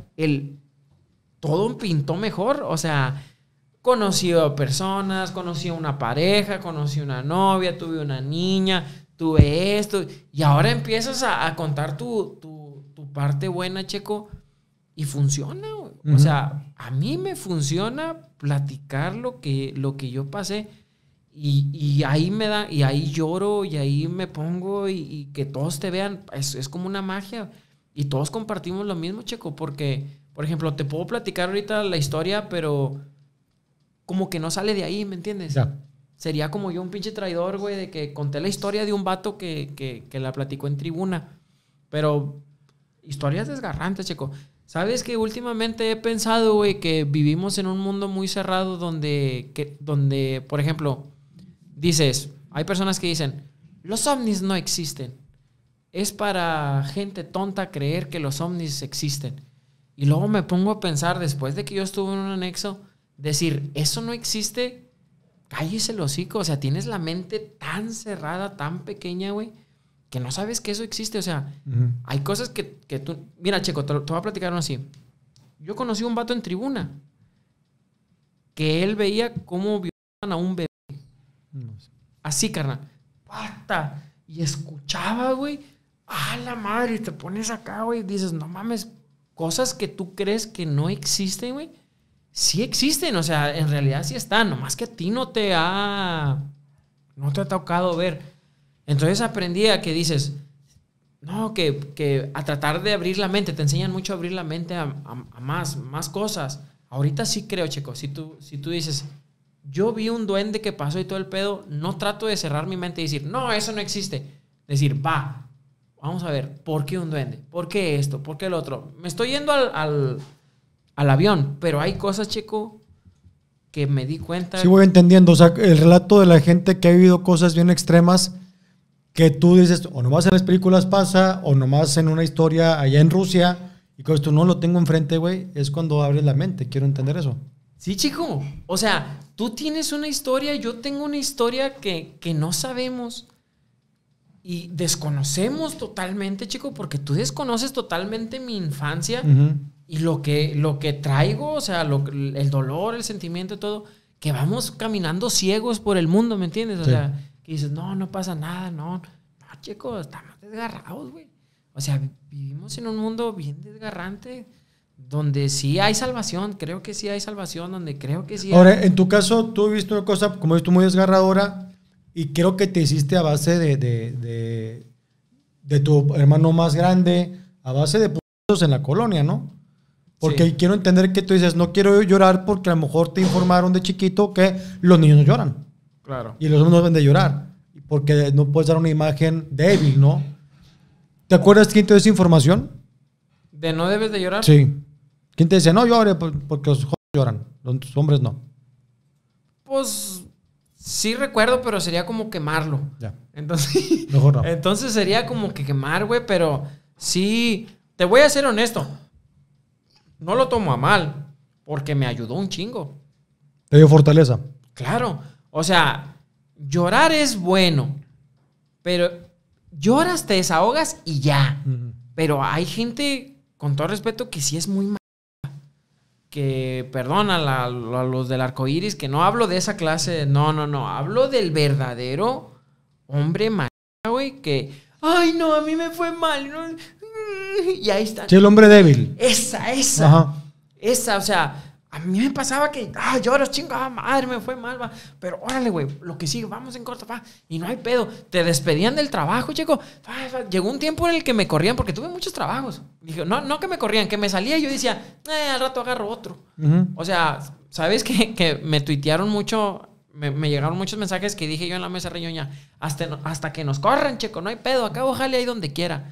Speaker 2: todo pintó mejor, o sea, conocí a personas, conocí a una pareja, conocí a una novia, tuve una niña, tuve esto, y ahora empiezas a contar tu parte buena, Checo, y funciona, güey. Uh-huh. O sea, a mí me funciona platicar lo que yo pasé, y ahí me da, y ahí lloro, y ahí me pongo, y que todos te vean, es como una magia, y todos compartimos lo mismo, Checo, porque... Por ejemplo, te puedo platicar ahorita la historia, pero como que no sale de ahí, ¿me entiendes? Ya. Sería como yo un pinche traidor, güey, de que conté la historia de un vato que la platicó en tribuna. Pero historias desgarrantes, Checo. ¿Sabes que últimamente he pensado, güey, que vivimos en un mundo muy cerrado donde, por ejemplo, hay personas que dicen, los ovnis no existen. Es para gente tonta creer que los ovnis existen. Y luego me pongo a pensar, después de que yo estuve en un anexo, decir, eso no existe, cállese el hocico. O sea, tienes la mente tan cerrada, tan pequeña, güey, que no sabes que eso existe. O sea, uh-huh. Hay cosas que tú... Mira, Checo, te voy a platicar uno así. Yo conocí a un vato en tribuna que él veía cómo violaban a un bebé. No sé. Así, carnal. Pata. Y escuchaba, güey. ¡Ah, la madre! Y te pones acá, güey, y dices, no mames... Cosas que tú crees que no existen, güey, sí existen. O sea, en realidad sí están. Nomás que a ti no te ha tocado ver. Entonces aprendí a que dices, no, que a tratar de abrir la mente, te enseñan mucho a abrir la mente a más cosas. Ahorita sí creo, Checo, si tú dices, yo vi un duende que pasó y todo el pedo, no trato de cerrar mi mente y decir, no, eso no existe. Decir, vamos a ver, ¿por qué un duende? ¿Por qué esto? ¿Por qué el otro? Me estoy yendo al avión, pero hay cosas, Checo, que me di cuenta.
Speaker 1: Sí, voy entendiendo. O sea, el relato de la gente que ha vivido cosas bien extremas que tú dices, o nomás en las películas pasa, o nomás en una historia allá en Rusia, y con esto no lo tengo enfrente, güey, es cuando abres la mente. Quiero entender eso.
Speaker 2: Sí, chico. O sea, tú tienes una historia, yo tengo una historia que no sabemos y desconocemos totalmente, chico, porque tú desconoces totalmente mi infancia y lo que traigo, o sea, el dolor, el sentimiento y todo, que vamos caminando ciegos por el mundo, ¿me entiendes? O sea, que dices, no pasa nada, no, chico, estamos desgarrados, güey. O sea, vivimos en un mundo bien desgarrante, donde sí hay salvación, creo que sí hay salvación, donde creo que sí hay...
Speaker 1: Ahora, en tu caso, tú viste una cosa, como dices tú, muy desgarradora, y creo que te hiciste a base de tu hermano más grande, a base de putos en la colonia, ¿no? Porque quiero entender que tú dices, no quiero llorar porque a lo mejor te informaron de chiquito que los niños no lloran.
Speaker 2: Claro.
Speaker 1: Y los hombres no deben de llorar, porque no puedes dar una imagen débil, ¿no? ¿Te acuerdas quién te dio esa información?
Speaker 2: ¿De no debes de llorar?
Speaker 1: Sí. ¿Quién te decía, no llore porque los jóvenes lloran, los hombres no?
Speaker 2: Pues sí recuerdo, pero sería como quemarlo.
Speaker 1: Ya.
Speaker 2: Entonces,
Speaker 1: mejor no.
Speaker 2: Entonces sería como que quemar, güey, pero sí, te voy a ser honesto. No lo tomo a mal, porque me ayudó un chingo.
Speaker 1: Te dio fortaleza.
Speaker 2: Claro. O sea, llorar es bueno, pero lloras, te desahogas y ya. Pero hay gente, con todo respeto, que sí es muy mala. Que, perdón, a los del arcoíris, que no hablo de esa clase. No. Hablo del verdadero hombre mal, güey, que, ay, no, a mí me fue mal. ¿No? Y ahí está.
Speaker 1: Sí, el hombre débil.
Speaker 2: Esa.
Speaker 1: Ajá.
Speaker 2: Esa, o sea, a mí me pasaba que, lloras, chingada madre, me fue mal, va. Pero órale, güey, lo que sigue, vamos en corto, va. Y no hay pedo. Te despedían del trabajo, chico. Llegó un tiempo en el que me corrían, porque tuve muchos trabajos. Dije, no que me corrían, que me salía y yo decía, al rato agarro otro. O sea, ¿sabes que me tuitearon mucho? Me llegaron muchos mensajes que dije yo en la mesa reñoña, hasta que nos corran, chico, no hay pedo, acá jale ahí donde quiera.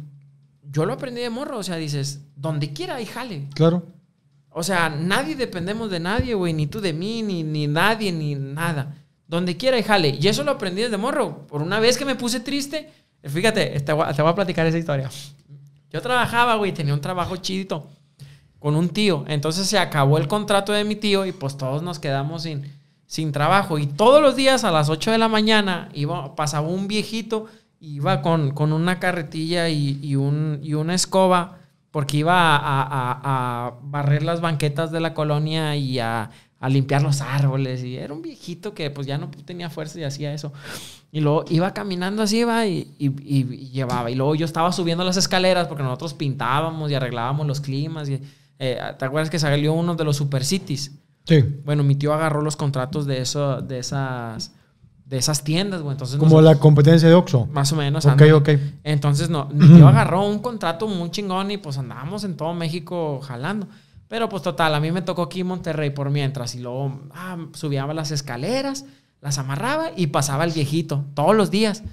Speaker 2: Yo lo aprendí de morro, o sea, dices, donde quiera hay jale.
Speaker 1: Claro.
Speaker 2: O sea, nadie dependemos de nadie, güey. Ni tú de mí, ni nadie, ni nada. Donde quiera y jale. Y eso lo aprendí desde morro. Por una vez que me puse triste, fíjate, te voy a platicar esa historia. Yo trabajaba, güey, tenía un trabajo chidito con un tío. Entonces se acabó el contrato de mi tío y pues todos nos quedamos sin trabajo. Y todos los días a las 8 de la mañana pasaba un viejito, iba con una carretilla y una escoba, porque iba a barrer las banquetas de la colonia y a limpiar los árboles. Y era un viejito que pues ya no tenía fuerza y hacía eso. Y luego iba caminando así, y llevaba. Y luego yo estaba subiendo las escaleras porque nosotros pintábamos y arreglábamos los climas. ¿Te acuerdas que salió uno de los Super Cities?
Speaker 1: Sí.
Speaker 2: Bueno, mi tío agarró los contratos de esas tiendas, güey. Entonces,
Speaker 1: como la competencia de Oxxo.
Speaker 2: Más o menos.
Speaker 1: Ok.
Speaker 2: Entonces, mi tío agarró un contrato muy chingón y pues andábamos en todo México jalando. Pero pues total, a mí me tocó aquí en Monterrey por mientras. Y luego subía las escaleras, las amarraba y pasaba el viejito todos los días.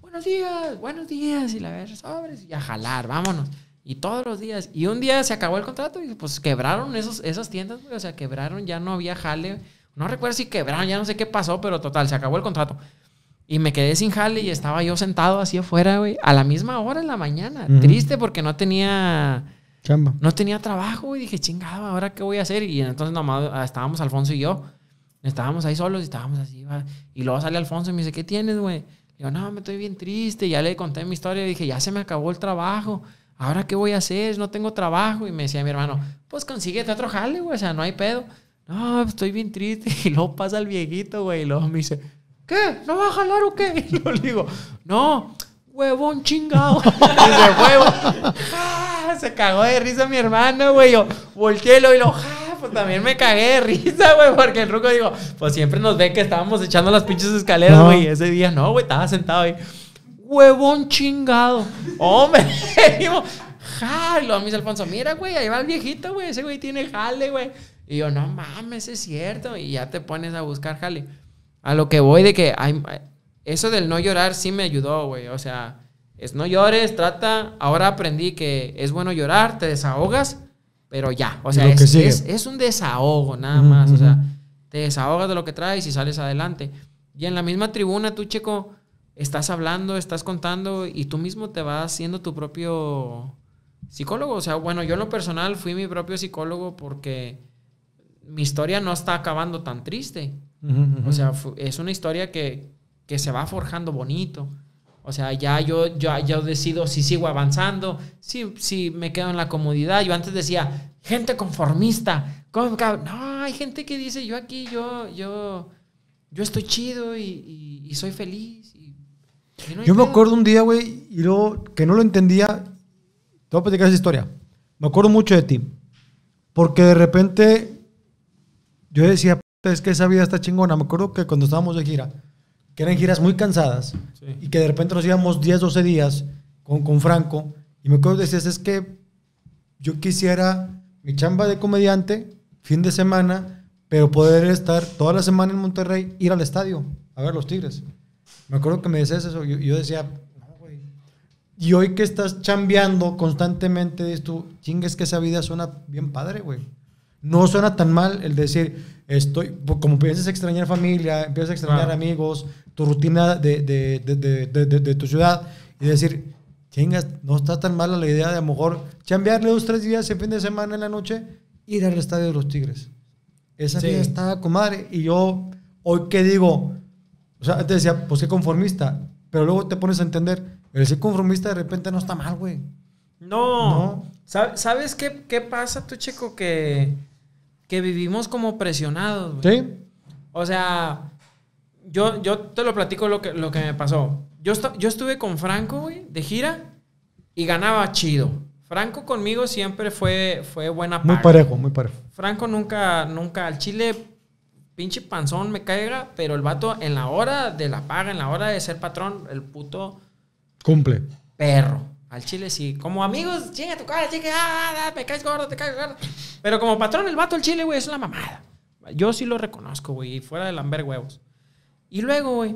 Speaker 2: Buenos días. Y la verdad, sobres y a jalar, vámonos. Y todos los días. Y un día se acabó el contrato y pues quebraron esas tiendas, güey. O sea, quebraron, ya no había jale. No recuerdo si quebraron, ya no sé qué pasó, pero total, se acabó el contrato. Y me quedé sin jale y estaba yo sentado así afuera, güey, a la misma hora en la mañana. Triste porque no tenía
Speaker 1: chamba.
Speaker 2: No tenía trabajo, güey. Dije, chingada, ¿ahora qué voy a hacer? Y entonces nomás estábamos Alfonso y yo. Estábamos ahí solos y estábamos así, va. Y luego sale Alfonso y me dice, ¿qué tienes, güey? Digo, no, me estoy bien triste. Ya le conté mi historia y dije, ya se me acabó el trabajo. ¿Ahora qué voy a hacer? No tengo trabajo. Y me decía mi hermano, pues consíguete otro jale, güey. O sea, no hay pedo. No, estoy bien triste. Y luego pasa el viejito, güey. Y luego me dice, ¿qué? ¿No va a jalar o qué? Y yo le digo, no, huevón chingado. Dice, huevo. Se cagó de risa mi hermano, güey. Yo volteé y lo pues también me cagué de risa, güey. Porque el ruco, digo, pues siempre nos ve que estábamos echando las pinches escaleras, güey. Ese día no, güey, estaba sentado ahí. huevón chingado. Hombre, digo, y luego me dice Alfonso, mira, güey, ahí va el viejito, güey, ese güey tiene jale, güey. Y yo, no mames, es cierto. Y ya te pones a buscar jale. A lo que voy de que eso del no llorar sí me ayudó, güey. O sea, es no llores, trata. Ahora aprendí que es bueno llorar, te desahogas, pero ya. O sea, es un desahogo nada más. O sea, te desahogas de lo que traes y sales adelante. Y en la misma tribuna, tú, Checo, estás hablando, estás contando y tú mismo te vas siendo tu propio psicólogo. O sea, bueno, yo en lo personal fui mi propio psicólogo porque mi historia no está acabando tan triste. O sea, es una historia que se va forjando bonito. O sea, ya yo decido si sigo avanzando, si me quedo en la comodidad. Yo antes decía, gente conformista. No, hay gente que dice, yo aquí, yo estoy chido y soy feliz. No
Speaker 1: yo me acuerdo un día, güey, y luego que no lo entendía. Te voy a platicar esa historia. Me acuerdo mucho de ti. Porque de repente yo decía, es que esa vida está chingona. Me acuerdo que cuando estábamos de gira, que eran giras muy cansadas, sí, y que de repente nos íbamos 10, 12 días con Franco, y me acuerdo que decías, es que yo quisiera mi chamba de comediante, fin de semana, pero poder estar toda la semana en Monterrey, ir al estadio a ver los Tigres. Me acuerdo que me decías eso. Yo decía, no, güey. Y hoy que estás chambeando constantemente, dices tú, chingues que esa vida suena bien padre, güey. No suena tan mal el decir, como empiezas a extrañar familia, empiezas a extrañar amigos, tu rutina de tu ciudad, y decir, chingas, no está tan mala la idea de a lo mejor chambearle 2, 3 días en fin de semana en la noche, ir al estadio de los Tigres. Esa vida está comadre. Y yo, hoy que digo, o sea, antes decía, pues qué conformista, pero luego te pones a entender, el ser conformista de repente no está mal, güey.
Speaker 2: No. ¿Sabes qué pasa, tú, Checo? Que vivimos como presionados, güey.
Speaker 1: ¿Sí?
Speaker 2: O sea, yo te lo platico lo que me pasó. Yo estuve con Franco, güey, de gira, y ganaba chido. Franco conmigo siempre fue buena paga.
Speaker 1: Muy parejo.
Speaker 2: Franco nunca al chile, pinche panzón me caiga, pero el vato en la hora de la paga, en la hora de ser patrón, el puto...
Speaker 1: Cumple.
Speaker 2: Perro. Al chile sí. Como amigos, chinga tu cara, chinga, me caes gordo, te caes gordo. Pero como patrón, el vato al chile, güey, es una mamada. Yo sí lo reconozco, güey, fuera de lamber huevos. Y luego, güey,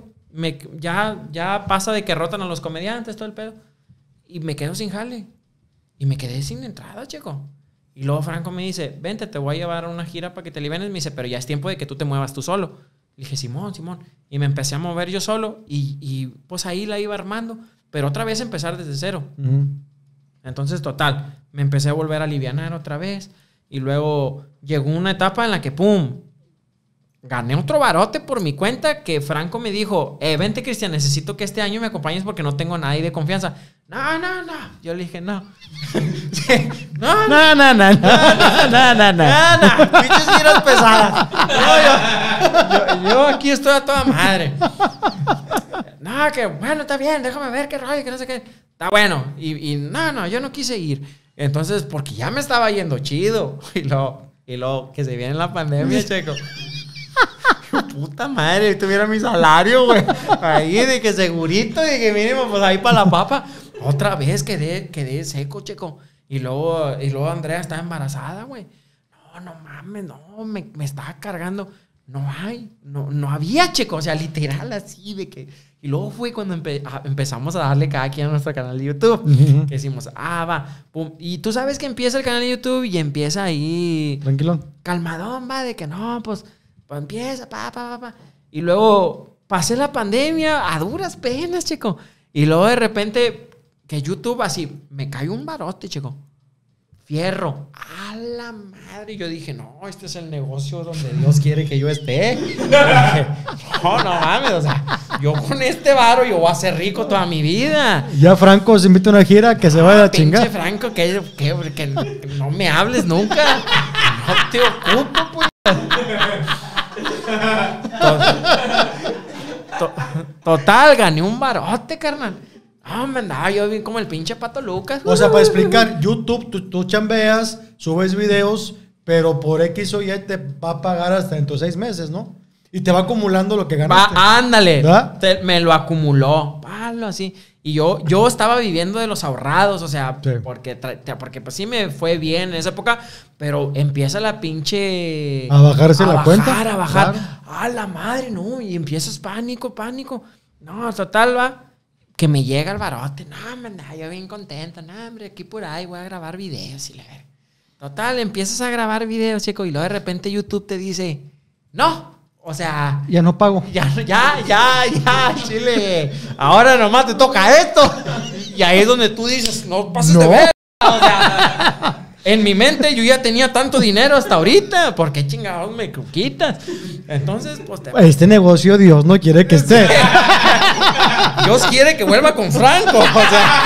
Speaker 2: ya pasa de que rotan a los comediantes, todo el pedo. Y me quedo sin jale. Y me quedé sin entrada, chico. Y luego Franco me dice, vente, te voy a llevar a una gira para que te alivianes. Me dice, pero ya es tiempo de que tú te muevas tú solo. Le dije, Simón. Y me empecé a mover yo solo. Y pues ahí la iba armando. Pero otra vez empezar desde cero. Entonces, total, me empecé a volver a alivianar otra vez. Y luego llegó una etapa en la que, ¡pum!, gané otro barote por mi cuenta, que Franco me dijo, vente, Cristian, necesito que este año me acompañes porque no tengo nadie de confianza. No. Yo le dije, no. No. Pinches giras pesadas. Yo aquí estoy a toda madre. No, que bueno, está bien, déjame ver qué rollo, que no sé qué. Está bueno. Y no, yo no quise ir. Entonces, porque ya me estaba yendo chido. Y luego que se viene la pandemia, Checo. Puta madre, tuviera mi salario, güey. Ahí de que segurito, de que mínimo, pues ahí para la papa. Otra vez quedé seco, Checo. Y luego Andrea estaba embarazada, güey. No mames, no, me estaba cargando. No había, Checo. O sea, literal así de que... Y luego fue cuando empezamos a darle cada quien a nuestro canal de YouTube. Que decimos, va, pum. Y tú sabes que empieza el canal de YouTube y empieza ahí...
Speaker 1: Tranquilón.
Speaker 2: Calmadón, va, de que no, pues empieza, pa. Y luego pasé la pandemia a duras penas, Checo. Y luego de repente, que YouTube así, me cayó un barote, Checo. Fierro. A la madre. Yo dije, no, este es el negocio donde Dios quiere que yo esté. Dije, no mames, o sea, yo con este varo yo voy a ser rico toda mi vida.
Speaker 1: Ya Franco se invita a una gira que se vaya a chingar.
Speaker 2: Pinche Franco, que no me hables nunca. No te ocupo, pues. Total, gané un barote, carnal. Me andaba yo bien como el pinche Pato Lucas.
Speaker 1: O sea, para explicar, YouTube, tú chambeas, subes videos, pero por X o Y te va a pagar hasta en tus 6 meses, ¿no? Y te va acumulando lo que ganaste.
Speaker 2: Ándale.
Speaker 1: ¿Verdad?
Speaker 2: Me lo acumuló. Palo, así. Y yo estaba viviendo de los ahorrados, o sea,
Speaker 1: sí.
Speaker 2: porque pues sí me fue bien en esa época, pero empieza la pinche...
Speaker 1: A bajarse la cuenta.
Speaker 2: A bajar.
Speaker 1: Claro.
Speaker 2: A la madre, no. Y empiezas pánico. No, total, va. Que me llega el barote. No, hombre, yo bien contento. No, hombre, aquí por ahí voy a grabar videos y la verga. Total, empiezas a grabar videos, chico, y luego de repente YouTube te dice, no. O sea...
Speaker 1: Ya no pago.
Speaker 2: Ya, Chile. Ahora nomás te toca esto. Y ahí es donde tú dices, no pases de ver. O sea, en mi mente yo ya tenía tanto dinero hasta ahorita. ¿Por qué chingados me quitas? Entonces, pues
Speaker 1: este negocio Dios no quiere que esté.
Speaker 2: Dios quiere que vuelva con Franco. O sea...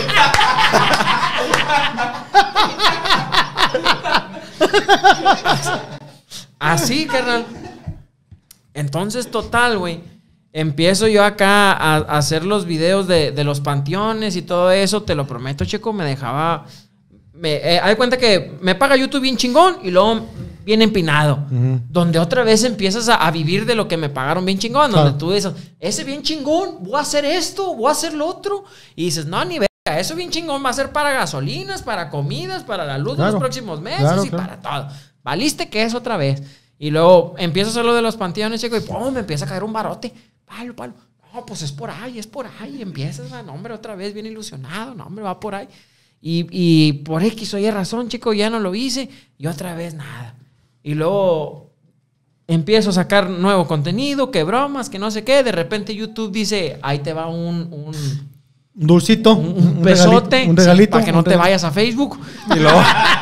Speaker 2: Así, carnal. Entonces, total, güey. Empiezo yo acá a hacer los videos de los panteones y todo eso. Te lo prometo, chico, me dejaba... haz de cuenta que me paga YouTube bien chingón y luego bien empinado. Donde otra vez empiezas a vivir de lo que me pagaron bien chingón. Donde tú dices, ese bien chingón, voy a hacer esto, voy a hacer lo otro. Y dices, no, ni verga, eso bien chingón va a ser para gasolinas, para comidas, para la luz de los próximos meses y para todo. Valiste que es otra vez. Y luego empiezo a hacer lo de los panteones, chico, y ¡pum! Me empieza a caer un barote. Palo. No, pues es por ahí. Y empiezas, no, hombre, otra vez bien ilusionado. No, hombre, va por ahí. Y por X o Y razón, chico, ya no lo hice. Y otra vez nada. Y luego empiezo a sacar nuevo contenido, que bromas, que no sé qué. De repente YouTube dice, ahí te va un
Speaker 1: dulcito,
Speaker 2: un pesote,
Speaker 1: un regalito,
Speaker 2: para que no te vayas a Facebook. Y luego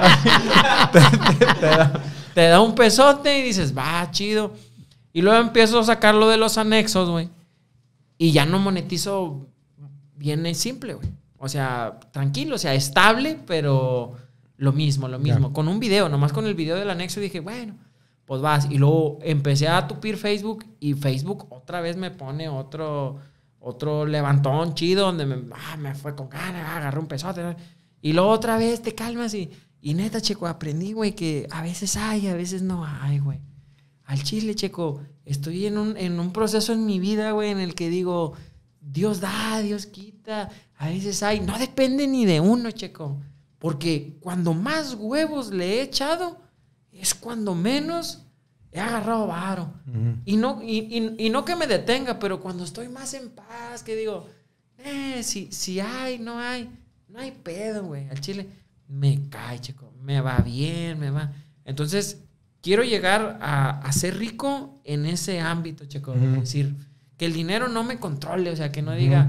Speaker 2: te da un pesote y dices, va, chido. Y luego empiezo a sacar lo de los anexos, güey. Y ya no monetizo bien simple, güey. O sea, tranquilo, o sea, estable, pero lo mismo. Ya. Con un video, nomás con el video del anexo dije, bueno, pues vas. Y luego empecé a tupir Facebook y Facebook otra vez me pone otro levantón chido donde me fue con ganas, agarré un pesote. Y luego otra vez te calmas y neta, Checo, aprendí, güey, que a veces hay, a veces no hay, güey. Al chile, Checo, estoy en un proceso en mi vida, güey, en el que digo, Dios da, Dios quita, a veces hay. No depende ni de uno, Checo. Porque cuando más huevos le he echado, es cuando menos he agarrado varo. Y no que me detenga, pero cuando estoy más en paz, que digo, si hay, no hay pedo, güey. Al chile me cae, Checo. Me va bien, me va. Entonces, quiero llegar a ser rico en ese ámbito, Checo. Es decir, que el dinero no me controle, o sea, que no diga,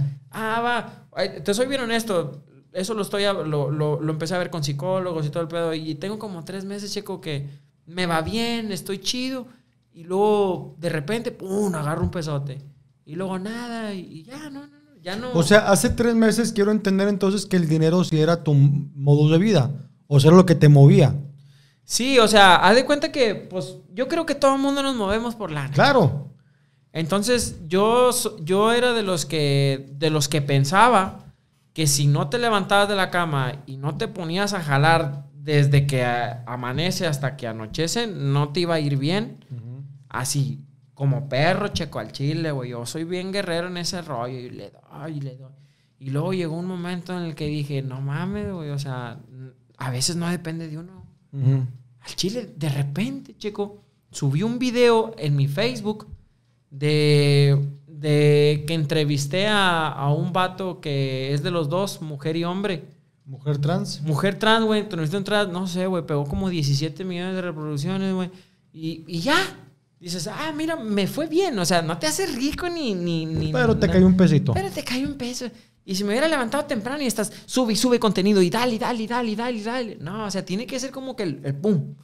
Speaker 2: te soy bien honesto, eso lo empecé a ver con psicólogos y todo el pedo, y tengo como 3 meses, Checo, que me va bien, estoy chido, y luego de repente, pum, agarro un pesote, y luego nada, y ya no.
Speaker 1: O sea, hace 3 meses quiero entender entonces que el dinero sí era tu modo de vida, o sea, era lo que te movía.
Speaker 2: Sí, o sea, haz de cuenta que, pues, yo creo que todo el mundo nos movemos por lana.
Speaker 1: Claro.
Speaker 2: Entonces, yo era de los que pensaba que si no te levantabas de la cama y no te ponías a jalar desde que amanece hasta que anochece, no te iba a ir bien. Así, como perro, Checo, al chile, güey. Yo soy bien guerrero en ese rollo y le doy. Y luego llegó un momento en el que dije, no mames, güey, o sea, a veces no depende de uno. Al chile, de repente, Checo, subí un video en mi Facebook de que entrevisté a un vato que es de los dos, mujer y hombre.
Speaker 1: ¿Mujer trans?
Speaker 2: Mujer trans, güey. Entrevisté un trans, no sé, güey, pegó como 17 millones de reproducciones, güey. Y ya. Dices, mira, me fue bien. O sea, no te haces rico ni
Speaker 1: pero te cayó un pesito.
Speaker 2: Pero te cayó un peso. Y si me hubiera levantado temprano y estás, sube contenido y dale. No, o sea, tiene que ser como que el pum.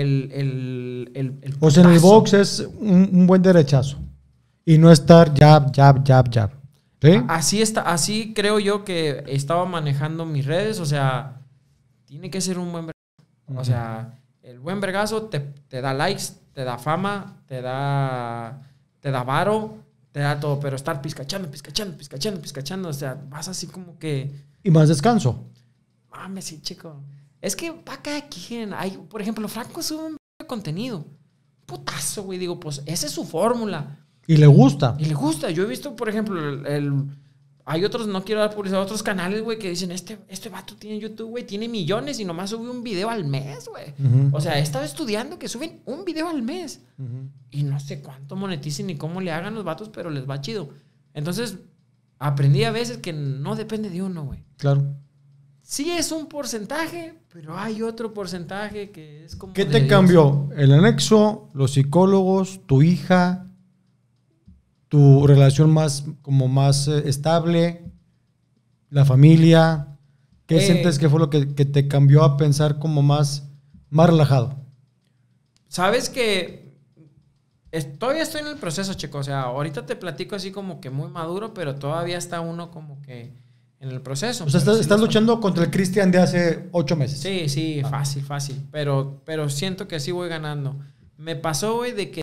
Speaker 2: El
Speaker 1: o sea, en el box es un buen derechazo. Y no estar jab. ¿Sí?
Speaker 2: Así creo yo que estaba manejando mis redes. O sea, tiene que ser un buen vergazo. O sea, el buen vergazo te da likes, te da fama, te da varo, te da todo. Pero estar piscachando. O sea, vas así como que...
Speaker 1: Y más descanso.
Speaker 2: Mames, sí, chico. Es que va cada quien. Por ejemplo, Franco sube un contenido. putazo, güey. Digo, pues esa es su fórmula.
Speaker 1: Y le gusta.
Speaker 2: Y le gusta. Yo he visto, por ejemplo, hay otros, no quiero dar publicidad, otros canales, güey, que dicen, este vato tiene YouTube, güey, tiene millones y nomás sube un video al mes, güey. O sea, he estado estudiando que suben un video al mes. Y no sé cuánto moneticen ni cómo le hagan los vatos, pero les va chido. Entonces, aprendí a veces que no depende de uno, güey.
Speaker 1: Claro.
Speaker 2: Sí es un porcentaje, pero hay otro porcentaje que es como...
Speaker 1: ¿Qué te cambió? ¿El anexo, los psicólogos, tu hija, tu relación más estable, la familia? ¿Qué sientes que fue lo que te cambió a pensar como más relajado?
Speaker 2: Sabes que todavía estoy en el proceso, chico. O sea, ahorita te platico así como que muy maduro, pero todavía está uno como que en el proceso.
Speaker 1: O sea, estás luchando contra el Cristian de hace 8 meses.
Speaker 2: Sí, fácil. Pero siento que sí voy ganando. Me pasó, güey, de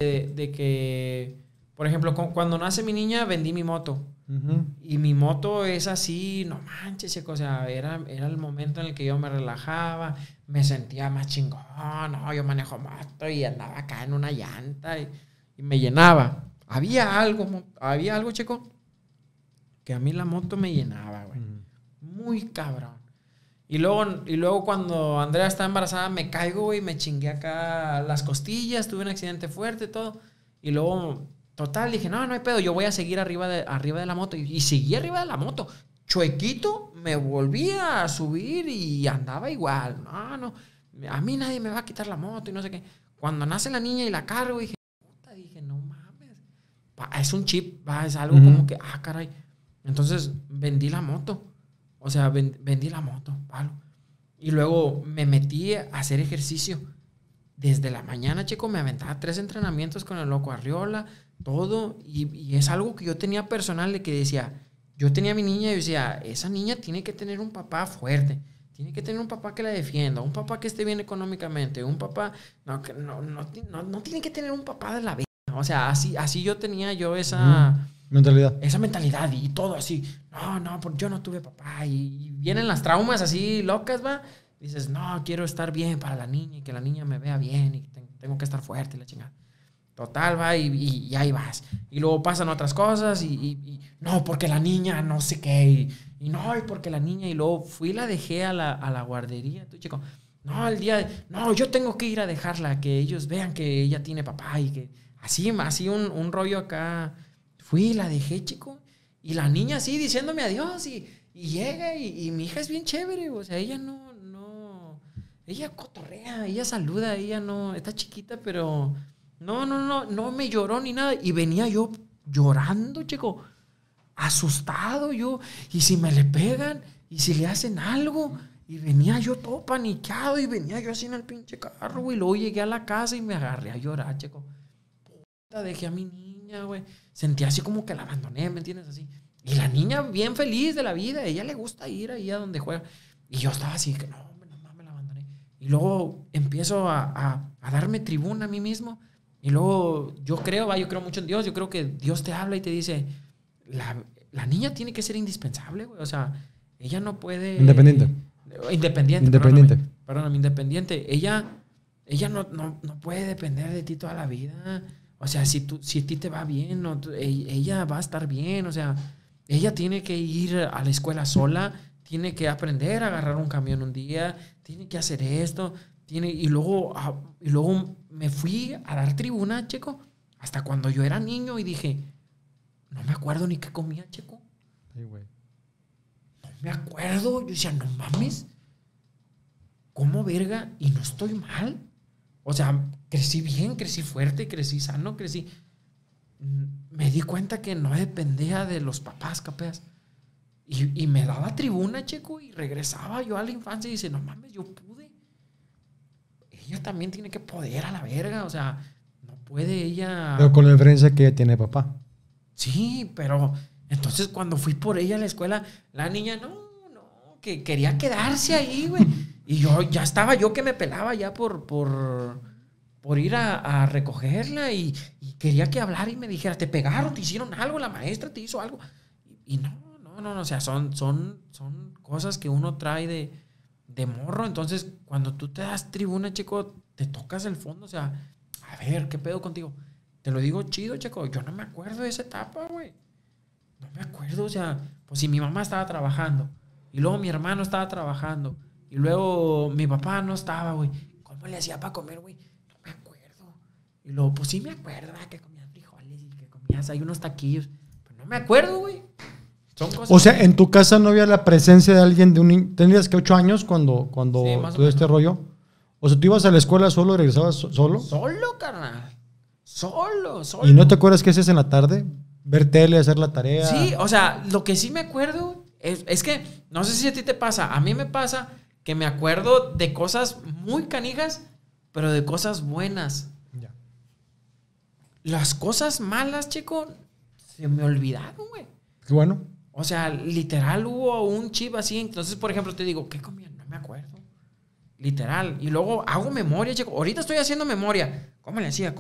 Speaker 2: que, por ejemplo, cuando nace mi niña, vendí mi moto. Y mi moto es así, no manches, chico. O sea, era el momento en el que yo me relajaba, me sentía más chingón. No, yo manejo moto y andaba acá en una llanta y me llenaba. Había algo, chico, que a mí la moto me llenaba, güey. Muy cabrón. Y luego cuando Andrea estaba embarazada, me caigo, güey, me chingué acá las costillas, tuve un accidente fuerte, todo. Y luego, total, dije, no hay pedo, yo voy a seguir arriba de la moto. Y seguí arriba de la moto. Chuequito, me volví a subir y andaba igual. No, a mí nadie me va a quitar la moto y no sé qué. Cuando nace la niña y la cargo, dije, no mames. Es un chip, es algo como que, caray. Entonces, vendí la moto. O sea, vendí la moto, palo. Y luego me metí a hacer ejercicio. Desde la mañana, chico, me aventaba 3 entrenamientos con el loco Arriola, todo. Y es algo que yo tenía personal de que decía, yo tenía a mi niña y decía, esa niña tiene que tener un papá fuerte. Tiene que tener un papá que la defienda, un papá que esté bien económicamente, un papá... No tiene que tener un papá de la vida. O sea, así yo tenía esa...
Speaker 1: mentalidad.
Speaker 2: Esa mentalidad y todo así. No, yo no tuve papá. Y vienen las traumas así locas, ¿va? Dices, no, quiero estar bien para la niña y que la niña me vea bien y tengo que estar fuerte y la chingada. Total, va, y ahí vas. Y luego pasan otras cosas y no, porque la niña no sé qué. Y no, y porque la niña. Y luego fui y la dejé a la guardería. Tú, chico, no, yo tengo que ir a dejarla, que ellos vean que ella tiene papá y que así un rollo acá. Fui y la dejé, chico. Y la niña así diciéndome adiós y llega y mi hija es bien chévere. O sea, ella no... Ella cotorrea, ella saluda, ella no... Está chiquita, pero... No me lloró ni nada. Y venía yo llorando, chico. Asustado yo. Y si me le pegan, y si le hacen algo. Y venía yo todo paniqueado y venía yo así en el pinche carro, güey. Luego llegué a la casa y me agarré a llorar, chico. Puta, dejé a mi niña, güey. Sentía así como que la abandoné, ¿me entiendes? Así. Y la niña bien feliz de la vida. A ella le gusta ir ahí a donde juega. Y yo estaba así que no me la abandoné. Y luego empiezo a darme tribuna a mí mismo. Y luego yo creo mucho en Dios. Yo creo que Dios te habla y te dice, la niña tiene que ser indispensable, güey. O sea, ella no puede... Independiente. Perdóname, independiente. Ella no puede depender de ti toda la vida. O sea, si a ti te va bien, ella va a estar bien. O sea, ella tiene que ir a la escuela sola, tiene que aprender a agarrar un camión un día, tiene que hacer esto, y luego me fui a dar tribuna, chico, hasta cuando yo era niño y dije, no me acuerdo ni qué comía, chico.
Speaker 1: Sí, güey.
Speaker 2: No me acuerdo. Yo decía, no mames, ¿cómo verga? Y no estoy mal. O sea, crecí bien, crecí fuerte, crecí sano, me di cuenta que no dependía de los papás, capeas. Y me daba tribuna, chico, y regresaba yo a la infancia y dice, no mames, yo pude. Ella también tiene que poder a la verga, o sea, no puede ella...
Speaker 1: Pero con la diferencia que ella tiene papá.
Speaker 2: Sí, pero entonces cuando fui por ella a la escuela, la niña, que quería quedarse ahí, güey. Y ya estaba yo que me pelaba ya por ir a recogerla y quería que hablara y me dijera, ¿te pegaron? ¿Te hicieron algo? ¿La maestra te hizo algo? Y no, o sea, son cosas que uno trae de morro. Entonces, cuando tú te das tribuna, chico, te tocas el fondo, o sea, A ver, ¿qué pedo contigo? Te lo digo chido, Checo. Yo no me acuerdo de esa etapa, güey. No me acuerdo, o sea, pues si mi mamá estaba trabajando, y luego mi hermano estaba trabajando, y luego mi papá no estaba, güey. ¿Cómo le hacía para comer, güey? No me acuerdo. Y luego, pues sí me acuerdo, que comías frijoles y que comías ahí unos taquillos. Pero no me acuerdo, güey. Son cosas.
Speaker 1: O sea, en tu casa no había la presencia de alguien de un... Tenías que 8 años cuando
Speaker 2: Sí, más o
Speaker 1: todo este
Speaker 2: menos.
Speaker 1: rollo. O sea, tú ibas a la escuela solo y regresabas solo.
Speaker 2: Solo, carnal. Solo.
Speaker 1: ¿Y no te acuerdas qué haces en la tarde? Ver tele, hacer la tarea.
Speaker 2: Sí, o sea, lo que sí me acuerdo es que, no sé si a ti te pasa, a mí me pasa que me acuerdo de cosas muy canijas, pero de cosas buenas.
Speaker 1: Ya.
Speaker 2: Las cosas malas, chico, se me olvidaron, güey.
Speaker 1: Qué bueno.
Speaker 2: O sea, literal hubo un chip así. Entonces, por ejemplo, te digo, ¿qué comía? No me acuerdo. Literal. Y luego hago memoria, chico. Ahorita estoy haciendo memoria. ¿Cómo le hacía?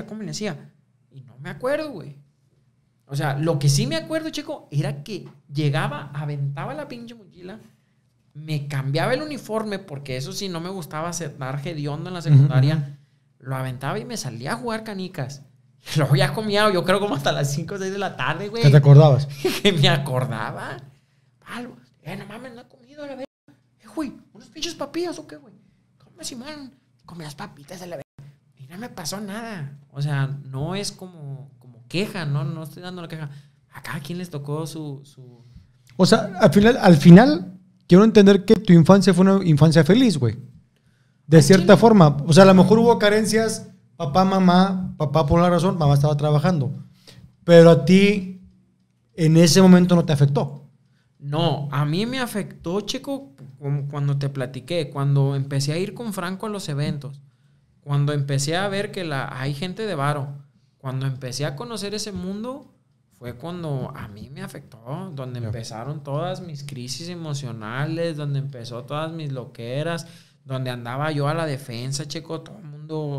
Speaker 2: Y no me acuerdo, güey. O sea, lo que sí me acuerdo, chico, era que llegaba, aventaba la pinche mochila, me cambiaba el uniforme, porque eso sí no me gustaba estar hediondo en la secundaria. Lo aventaba y me salía a jugar canicas. Y luego ya comía, yo creo como hasta las 5 o 6 de la tarde, güey.
Speaker 1: ¿Qué te acordabas?
Speaker 2: Que me acordaba. Palo. No mames, no he comido a la vez. Güey, ¿unos pinches papillas o qué, güey? Come, Simón. Come las papitas a la vez. Y no me pasó nada. O sea, no es como queja, no estoy dando la queja. A cada quien les tocó su...
Speaker 1: O sea, al final, quiero entender que tu infancia fue una infancia feliz, güey. De cierta forma. O sea, a lo mejor hubo carencias, mamá, papá por una razón, mamá estaba trabajando. Pero a ti, en ese momento no te afectó.
Speaker 2: No, a mí me afectó, chico, cuando te platiqué, cuando empecé a ir con Franco a los eventos, cuando empecé a ver que hay gente de varo, cuando empecé a conocer ese mundo, fue cuando a mí me afectó, donde empezaron todas mis crisis emocionales, donde empezó todas mis loqueras, donde andaba yo a la defensa, chico, a todo el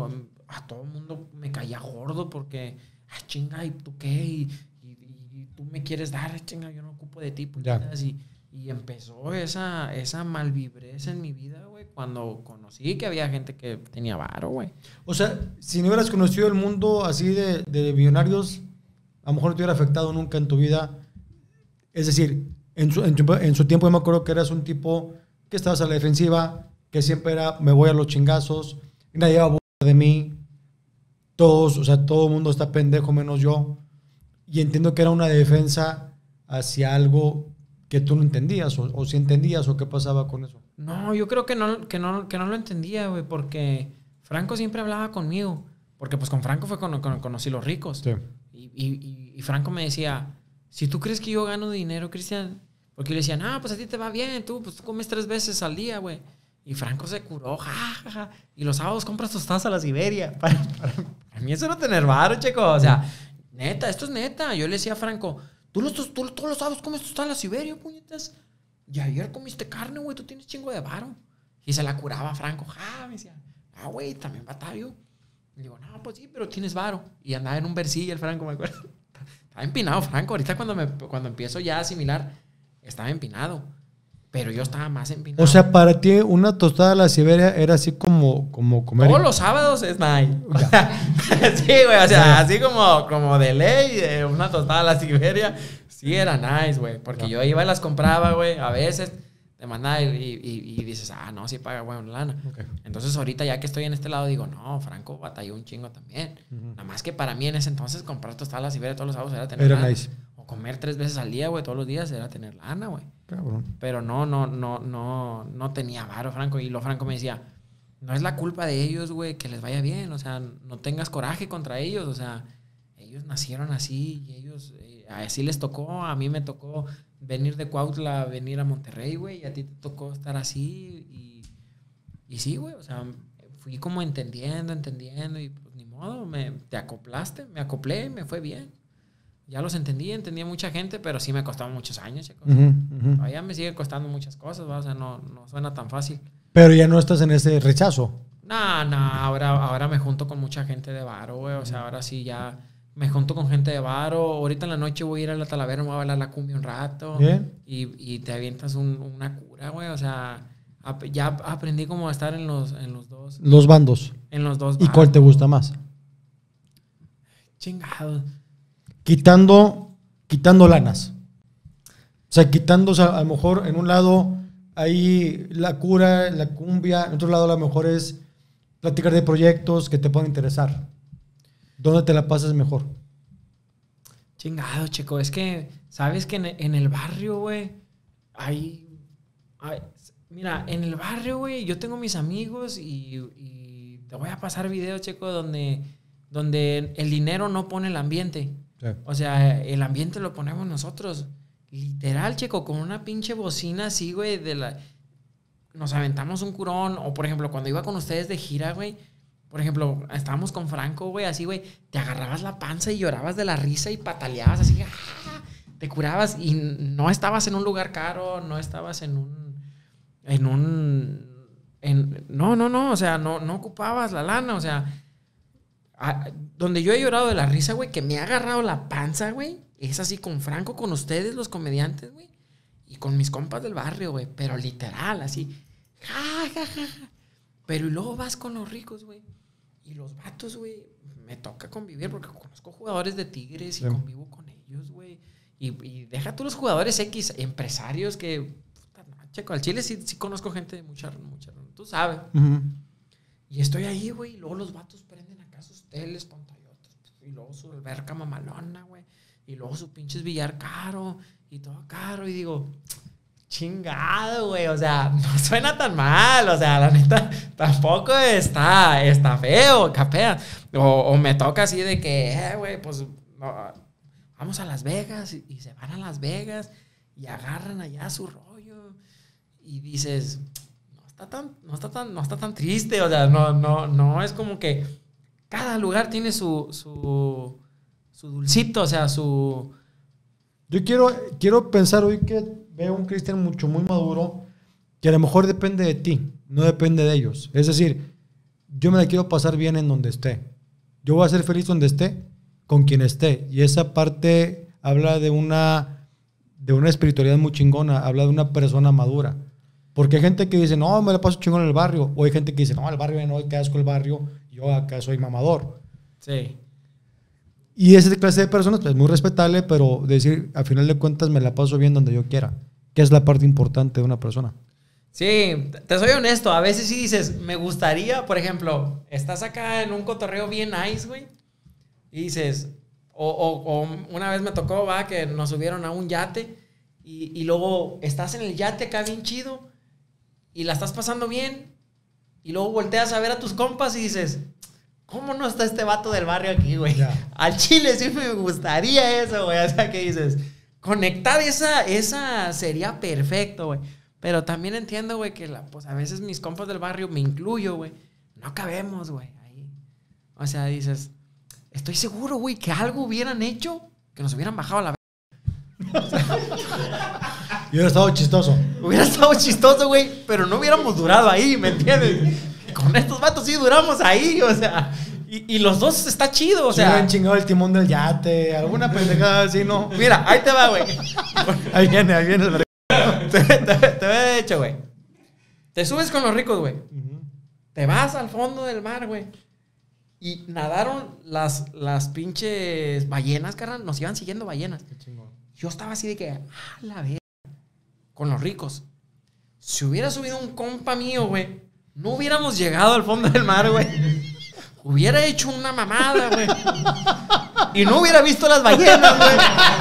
Speaker 2: mundo me caía gordo porque, chinga, ¿y tú qué? Y tú me quieres dar, chinga, yo no ocupo de ti. Y empezó esa malvibreza en mi vida, güey, cuando conocí que había gente que tenía varo, güey.
Speaker 1: O sea, si no hubieras conocido el mundo así de millonarios, a lo mejor no te hubiera afectado nunca en tu vida. Es decir, en su tiempo yo me acuerdo que eras un tipo que estabas a la defensiva, que siempre era, me voy a los chingazos, y nadie va a burlar de mí. Todos, o sea, todo el mundo está pendejo menos yo. Y entiendo que era una defensa hacia algo que tú no entendías, o si entendías, o qué pasaba con eso.
Speaker 2: No, yo creo que no lo entendía, güey, porque Franco siempre hablaba conmigo. Porque pues con Franco fue cuando conocí los ricos.
Speaker 1: Sí.
Speaker 2: Y Franco me decía, si tú crees que yo gano dinero, Cristian, porque yo le decía, pues a ti te va bien, tú comes 3 veces al día, güey. Y Franco se curó, ja. Y los sábados compras tostadas a la Siberia. Para mí eso era tener varo, chico. O sea, neta, esto es neta. Yo le decía a Franco, tú todos los sábados comes tostadas a la Siberia, puñetas. Y ayer comiste carne, güey, tú tienes chingo de varo. Y se la curaba Franco, me decía, güey, también batallo. Y digo, no, pues sí, pero tienes varo. Y andaba en un versillo el Franco, me acuerdo. Estaba empinado Franco. Ahorita cuando empiezo ya a asimilar, estaba empinado. Pero yo estaba más empinado.
Speaker 1: O sea, para ti una tostada a la Siberia era así como comer...
Speaker 2: Todos los sábados es nice. Sí, güey, o sea, así como de ley, una tostada a la Siberia, sí era nice, güey. Porque yo iba y las compraba, güey, a veces te mandaba y dices, no, sí paga, güey, lana. Okay. Entonces ahorita ya que estoy en este lado digo, no, Franco batalló un chingo también. Nada más que para mí en ese entonces comprar tostada a la Siberia todos los sábados era tener lana.
Speaker 1: Nice.
Speaker 2: O comer 3 veces al día, güey, todos los días era tener lana, güey.
Speaker 1: Cabrón.
Speaker 2: Pero no tenía varo, Franco. Y lo Franco me decía, no es la culpa de ellos, güey, que les vaya bien. O sea, no tengas coraje contra ellos. O sea, ellos nacieron así y ellos, así les tocó. A mí me tocó venir de Cuautla, venir a Monterrey, güey. Y a ti te tocó estar así. Y sí, güey, o sea, fui como entendiendo. Y pues ni modo, te acoplaste, me acoplé, me fue bien. Ya los entendía mucha gente, pero sí me costaba muchos años, chicos. Todavía me sigue costando muchas cosas, ¿va? O sea, no suena tan fácil.
Speaker 1: Pero ya no estás en ese rechazo.
Speaker 2: No, ahora me junto con mucha gente de varo, güey. O sea, ahora sí ya me junto con gente de varo. Ahorita en la noche voy a ir a la Talavera, me voy a bailar la cumbia un rato.
Speaker 1: Bien.
Speaker 2: Y te avientas una cura, güey. O sea, ya aprendí cómo estar en los dos.
Speaker 1: Los bandos.
Speaker 2: En los dos
Speaker 1: bandos. ¿Y cuál te gusta más?
Speaker 2: Chingado.
Speaker 1: Quitando lanas. O sea, o sea, a lo mejor en un lado hay la cura, la cumbia, en otro lado a lo mejor es platicar de proyectos que te puedan interesar. ¿Dónde te la pasas mejor?
Speaker 2: Chingado, chico. Es que, ¿sabes que en el barrio, güey, mira, en el barrio, güey, yo tengo mis amigos y te voy a pasar videos, chico, donde el dinero no pone el ambiente. Sí. O sea, el ambiente lo ponemos nosotros. Literal, chico, con una pinche bocina así, güey, nos aventamos un curón. O, por ejemplo, cuando iba con ustedes de gira, güey, por ejemplo, estábamos con Franco, güey, así, güey, te agarrabas la panza y llorabas de la risa y pataleabas así, te curabas y no estabas en un lugar caro, no estabas no, o sea, no ocupabas la lana, o sea, donde yo he llorado de la risa, güey, que me ha agarrado la panza, güey, es así con Franco, con ustedes, los comediantes, güey, y con mis compas del barrio, güey, pero literal, así, Pero y luego vas con los ricos, güey, y los vatos, güey, me toca convivir porque conozco jugadores de Tigres y convivo con ellos, güey, y deja tú los jugadores X, empresarios que, puta, no, checo, al Chile sí conozco gente de mucha, tú sabes. Y estoy ahí, güey, y luego los vatos prenden acá sus teles, pantallotas, y luego su alberca mamalona, güey, y luego su pinches billar caro, y todo caro, y digo, chingado, güey, o sea, no suena tan mal, o sea, la neta, tampoco está feo, capea, o me toca así de que, güey, pues, no, vamos a Las Vegas, y se van a Las Vegas, y agarran allá su rollo, y dices, no está tan triste, o sea, no es como que cada lugar tiene su dulcito, o sea, su...
Speaker 1: Yo quiero pensar hoy que veo un Cristian muy maduro, que a lo mejor depende de ti, no depende de ellos. Es decir, yo me la quiero pasar bien en donde esté. Yo voy a ser feliz donde esté, con quien esté. Y esa parte habla de una espiritualidad muy chingona, habla de una persona madura. Porque hay gente que dice, no, me la paso chingón en el barrio. O hay gente que dice, no, el barrio no, qué asco el barrio, yo acá soy mamador.
Speaker 2: Sí.
Speaker 1: Y esa clase de personas, pues muy respetable, pero decir, a final de cuentas me la paso bien donde yo quiera, que es la parte importante de una persona.
Speaker 2: Sí, te soy honesto, a veces sí dices, me gustaría, por ejemplo, estás acá en un cotorreo bien nice, güey, y dices, o una vez me tocó, que nos subieron a un yate, y luego estás en el yate acá bien chido, y la estás pasando bien, y luego volteas a ver a tus compas y dices, ¿cómo no está este vato del barrio aquí, güey? Yeah. Al chile sí me gustaría eso, güey. O sea, que dices, conectar esa sería perfecto, güey. Pero también entiendo, güey, que pues a veces mis compas del barrio, me incluyo, güey, no cabemos, güey, ahí. O sea, dices, estoy seguro, güey, que algo hubieran hecho que nos hubieran bajado la... O sea,
Speaker 1: y hubiera estado chistoso.
Speaker 2: Hubiera estado chistoso, güey, pero no hubiéramos durado ahí, ¿me entiendes? Con estos vatos sí duramos ahí, o sea, y los dos está chido, o sea.
Speaker 1: Se han chingado el timón del yate, alguna pendejada así, ¿no?
Speaker 2: Mira, ahí te va, güey.
Speaker 1: Ahí viene el
Speaker 2: te he hecho, güey. Te subes con los ricos, güey. Te vas al fondo del mar, güey. Y nadaron las pinches ballenas, carnal. Nos iban siguiendo ballenas.
Speaker 1: Qué chingón.
Speaker 2: Yo estaba así de que, la verga. Con los ricos. Si hubiera subido un compa mío, güey, no hubiéramos llegado al fondo del mar, güey. Hubiera hecho una mamada, güey. Y no hubiera visto las ballenas, güey.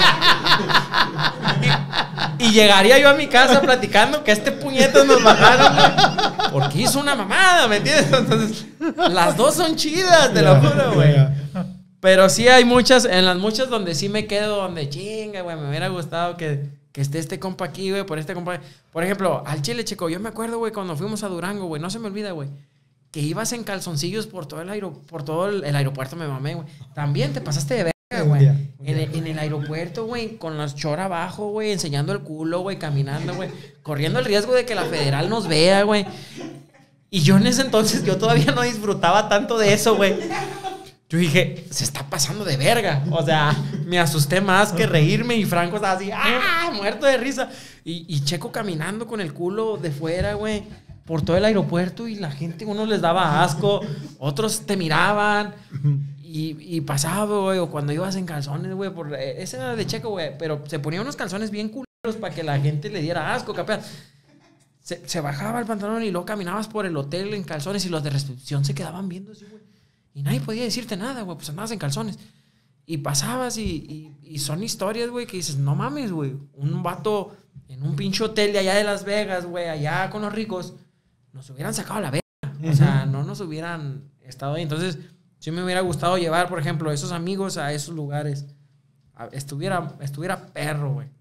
Speaker 2: Y llegaría yo a mi casa platicando que este puñetas nos bajaron, güey. Porque hizo una mamada, ¿me entiendes? Entonces, las dos son chidas, te lo juro, güey. Pero sí hay muchas, en las muchas donde sí me quedo, donde chinga, güey, me hubiera gustado que esté este compa aquí, güey, por este compa. Por ejemplo, al Chile, chico, yo me acuerdo, güey, cuando fuimos a Durango, güey, no se me olvida, güey, que ibas en calzoncillos por todo el aeropuerto, me mamé, güey. También te pasaste de verga, güey. En el aeropuerto, güey, con las chora abajo, güey, enseñando el culo, güey, caminando, güey, corriendo el riesgo de que la federal nos vea, güey. Y yo en ese entonces, yo todavía no disfrutaba tanto de eso, güey. Yo dije, se está pasando de verga. O sea, me asusté más que reírme y Franco estaba así, muerto de risa. Y Checo caminando con el culo de fuera, güey, por todo el aeropuerto y la gente, unos les daba asco, otros te miraban. Y pasaba, güey, o cuando ibas en calzones, güey, ese era de Checo, güey, pero se ponía unos calzones bien culeros para que la gente le diera asco, capaz. Se bajaba el pantalón y luego caminabas por el hotel en calzones y los de recepción se quedaban viendo así, güey. Y nadie podía decirte nada, güey, pues andabas en calzones. Y pasabas y son historias, güey, que dices, no mames, güey. Un vato en un pinche hotel de allá de Las Vegas, güey, allá con los ricos, nos hubieran sacado a la verga. O sea, no nos hubieran estado ahí. Entonces, sí me hubiera gustado llevar, por ejemplo, a esos amigos a esos lugares. Estuviera perro, güey.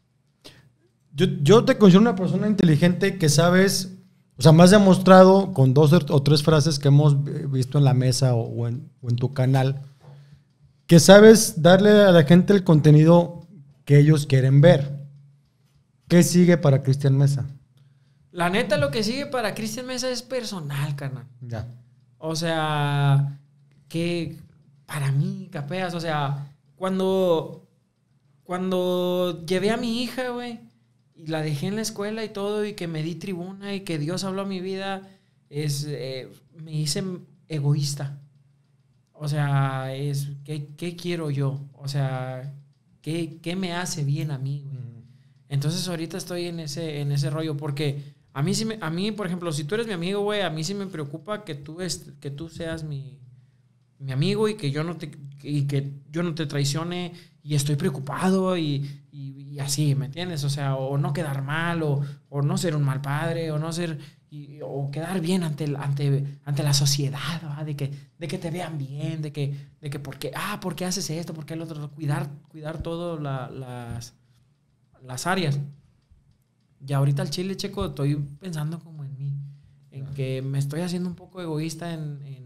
Speaker 1: Yo te considero una persona inteligente que sabes, o sea, me has demostrado con 2 o 3 frases que hemos visto en la mesa o en tu canal, que sabes darle a la gente el contenido que ellos quieren ver. ¿Qué sigue para Cristian Mesa?
Speaker 2: La neta, lo que sigue para Cristian Mesa es personal, carnal.
Speaker 1: Ya.
Speaker 2: O sea, que para mí, capeas, o sea, cuando llevé a mi hija, güey, y la dejé en la escuela y todo, y que me di tribuna y que Dios habló a mi vida, me hice egoísta. O sea, ¿qué quiero yo? O sea, ¿qué me hace bien a mí, güey? Entonces ahorita estoy en ese rollo, porque a mí, por ejemplo, si tú eres mi amigo, güey, a mí sí me preocupa que tú seas mi amigo y que yo no te traicione, y estoy preocupado y así, ¿me entiendes? O sea, o no quedar mal, o no ser un mal padre, o no ser, o quedar bien ante la sociedad, ¿verdad? De que te vean bien, de que ¿por qué haces esto? ¿Por qué el otro? Cuidar todas las áreas. Y ahorita al chile, Checo, estoy pensando como en mí, en que me estoy haciendo un poco egoísta en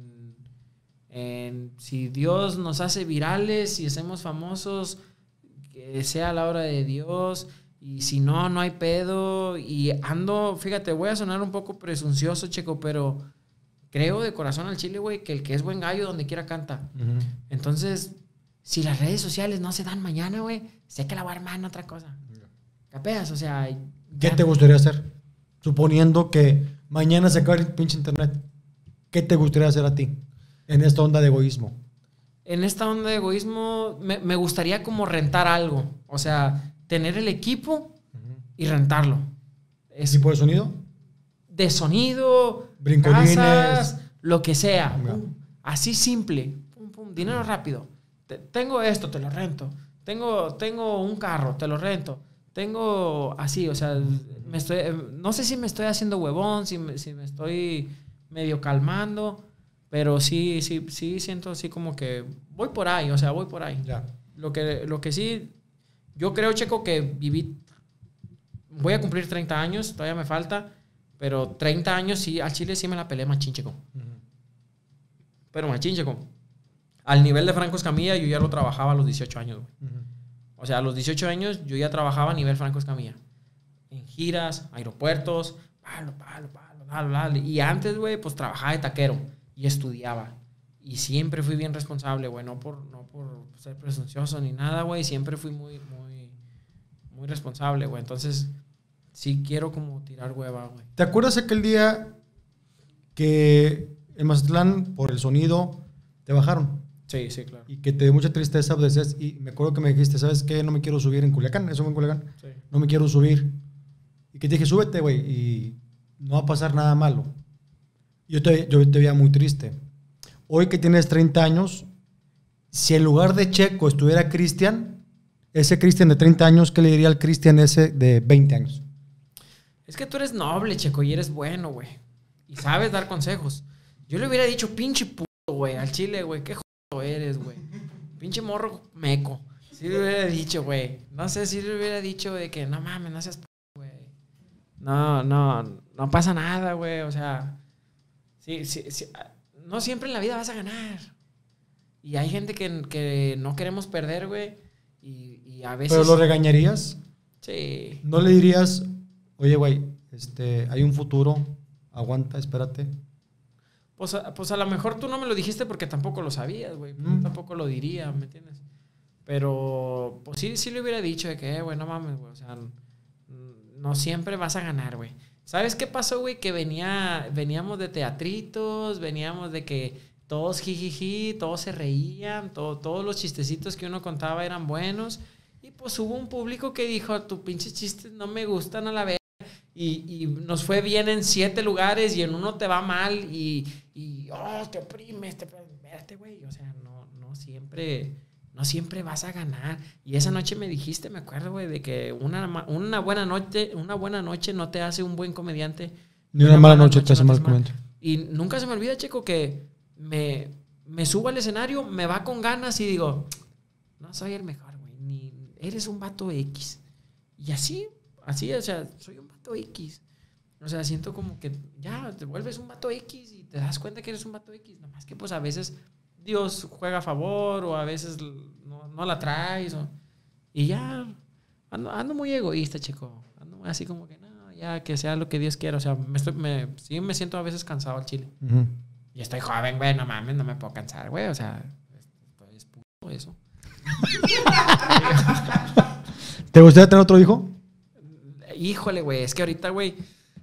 Speaker 2: si Dios nos hace virales, si hacemos famosos, que sea a la hora de Dios, y si no hay pedo. Y fíjate, voy a sonar un poco presuncioso, Checo, pero creo de corazón al chile, güey, que el que es buen gallo donde quiera canta. Entonces, si las redes sociales no se dan mañana, güey, sé que la voy a armar en otra cosa. ¿Capeas? O sea,
Speaker 1: ¿qué te gustaría hacer? Suponiendo que mañana se acabe el pinche internet, ¿qué te gustaría hacer a ti en esta onda de egoísmo?
Speaker 2: En esta onda de egoísmo me gustaría como rentar algo. O sea, tener el equipo y rentarlo.
Speaker 1: ¿Tipo de sonido?
Speaker 2: De sonido,
Speaker 1: brincolines,
Speaker 2: casas, lo que sea. Pum, así simple. Pum, pum, dinero rápido. Tengo esto, te lo rento. Tengo un carro, te lo rento. Tengo así, o sea, no sé si me estoy haciendo huevón, si me estoy medio calmando, pero sí siento así como que voy por ahí, o sea, voy por ahí.
Speaker 1: Ya.
Speaker 2: Lo que sí, yo creo, Checo, que voy a cumplir 30 años, todavía me falta, pero 30 años sí, al chile sí me la peleé machín, Checo. Pero machín, Checo. Al nivel de Franco Escamilla, yo ya lo trabajaba a los 18 años, güey. O sea, a los 18 años yo ya trabajaba a nivel Franco Escamilla. En giras, aeropuertos, palo. Y antes, güey, pues trabajaba de taquero y estudiaba. Y siempre fui bien responsable, güey. No por ser presuncioso ni nada, güey. Siempre fui muy responsable, güey. Entonces, sí quiero como tirar hueva, güey.
Speaker 1: ¿Te acuerdas aquel día que en Mazatlán, por el sonido, te bajaron?
Speaker 2: Sí, claro.
Speaker 1: Y que te dio mucha tristeza, decías, y me acuerdo que me dijiste, ¿sabes qué? No me quiero subir en Culiacán, eso fue en Culiacán.
Speaker 2: Sí.
Speaker 1: No me quiero subir. Y que te dije, súbete, güey, y no va a pasar nada malo. Yo te veía muy triste. Hoy que tienes 30 años, si en lugar de Checo estuviera Cristian, ese Cristian de 30 años, ¿qué le diría al Cristian ese de 20 años?
Speaker 2: Es que tú eres noble, Checo, y eres bueno, güey. Y sabes dar consejos. Yo le hubiera dicho, pinche puto, güey, al chile, güey, qué eres, güey. Pinche morro meco. Sí le hubiera dicho, güey. No sé, si le hubiera dicho de que no mames, no seas güey. No pasa nada, güey. O sea, sí. No siempre en la vida vas a ganar. Y hay gente que no queremos perder, güey. Y a veces...
Speaker 1: ¿Pero lo regañarías?
Speaker 2: Sí.
Speaker 1: ¿No le dirías, oye, güey, hay un futuro, aguanta, espérate?
Speaker 2: Pues a lo mejor tú no me lo dijiste porque tampoco lo sabías, güey. Tampoco lo diría, ¿me entiendes? Pero, pues sí le hubiera dicho de que, güey, no mames, güey. O sea, no siempre vas a ganar, güey. ¿Sabes qué pasó, güey? Que veníamos de teatritos, veníamos de que todos jijiji, todos se reían, todos los chistecitos que uno contaba eran buenos. Y pues hubo un público que dijo, tu pinches chistes no me gustan a la vez. Y nos fue bien en 7 lugares y en uno te va mal y te oprimes, verte, güey. O sea, no siempre vas a ganar. Y esa noche me dijiste, me acuerdo, güey, de que una buena noche no te hace un buen comediante.
Speaker 1: Ni una mala noche te hace mal comediante.
Speaker 2: Y nunca se me olvida, Checo, que me subo al escenario, me va con ganas y digo, no soy el mejor, güey, ni eres un vato X. Y así, o sea, soy un vato X. O sea, siento como que ya te vuelves un vato X y te das cuenta que eres un vato X. Nomás que pues a veces Dios juega a favor o a veces no la traes. Y ya ando muy egoísta, chico. Ando así como que no, ya que sea lo que Dios quiera. O sea, sí me siento a veces cansado al chile.
Speaker 1: Uh-huh.
Speaker 2: Y estoy joven, güey, no mames, no me puedo cansar, güey. O sea, es puto eso.
Speaker 1: ¿Te gustaría tener otro hijo?
Speaker 2: Híjole, güey, es que ahorita, güey,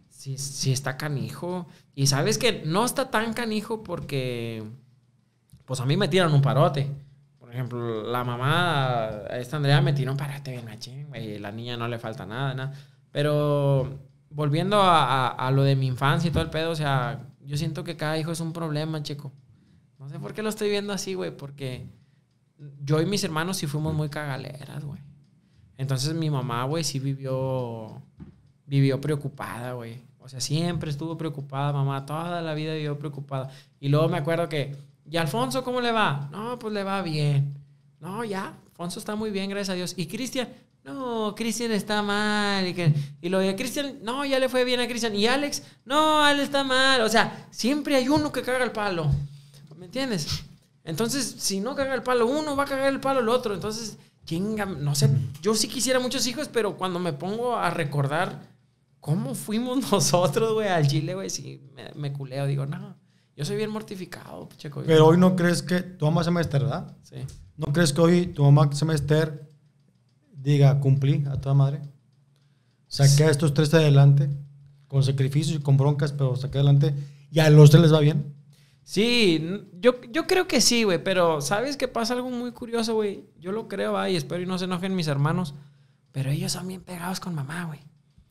Speaker 2: sí está canijo. Y sabes que no está tan canijo porque, pues a mí me tiran un parote. Por ejemplo, la mamá, esta Andrea, me tiró un parote bien machín, güey. La niña no le falta nada. Pero volviendo a lo de mi infancia y todo el pedo, o sea, yo siento que cada hijo es un problema, chico. No sé por qué lo estoy viendo así, güey, porque yo y mis hermanos sí fuimos muy cagaleras, güey. Entonces mi mamá, güey, sí vivió preocupada, güey. O sea, siempre estuvo preocupada, mamá. Toda la vida vivió preocupada. Y luego me acuerdo que, ¿y Alfonso cómo le va? No, pues le va bien. No, ya, Alfonso está muy bien, gracias a Dios. ¿Y Cristian? No, Cristian está mal. Y lo de Cristian, no, ya le fue bien a Cristian. ¿Y Alex? No, Alex está mal. O sea, siempre hay uno que caga el palo. ¿Me entiendes? Entonces, si no caga el palo uno, va a cagar el palo el otro. Entonces, chinga, no sé, yo sí quisiera muchos hijos, pero cuando me pongo a recordar cómo fuimos nosotros, güey, al Chile, güey, sí, me culeo. Digo, no, yo soy bien mortificado, checo.
Speaker 1: Pero hoy no crees que tu mamá se Esther, ¿verdad?
Speaker 2: Sí.
Speaker 1: ¿No crees que hoy tu mamá se Esther diga, cumplí a toda madre? Saqué a estos 3 adelante, con sacrificios y con broncas, pero saqué adelante y a los 3 les va bien.
Speaker 2: Sí, yo creo que sí, güey, pero ¿sabes qué pasa? Algo muy curioso, güey. Yo lo creo, y espero y no se enojen mis hermanos, pero ellos son bien pegados con mamá, güey.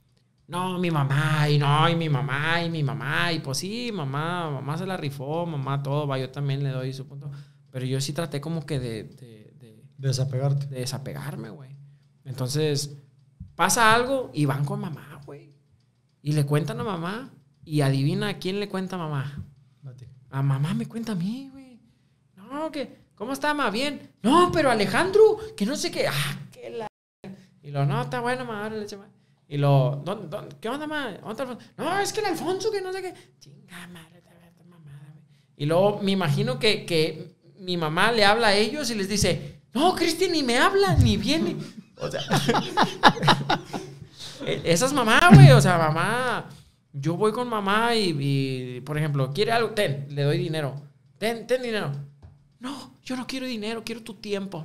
Speaker 2: No, mi mamá, y mi mamá, y pues sí, mamá se la rifó, mamá todo, va, yo también le doy su punto. Pero yo sí traté como que de
Speaker 1: desapegarte.
Speaker 2: De desapegarme, güey. Entonces, pasa algo y van con mamá, güey. Y le cuentan a mamá, y adivina a quién le cuenta a mamá. A mamá me cuenta a mí, güey. No, que, ¿cómo está, mamá? Bien. No, pero Alejandro, que no sé qué. Qué la... Y lo, no, está bueno, mamá, le echa, y lo, ¿qué onda, mamá? No, es que el Alfonso, que no sé qué. Chinga, madre, te mamada, güey. Y luego me imagino que mi mamá le habla a ellos y les dice, no, Cristian ni me habla, ni viene. O sea, esa es mamá, güey. O sea, mamá... Yo voy con mamá y, por ejemplo, quiere algo, le doy dinero. Ten dinero. No, yo no quiero dinero, quiero tu tiempo.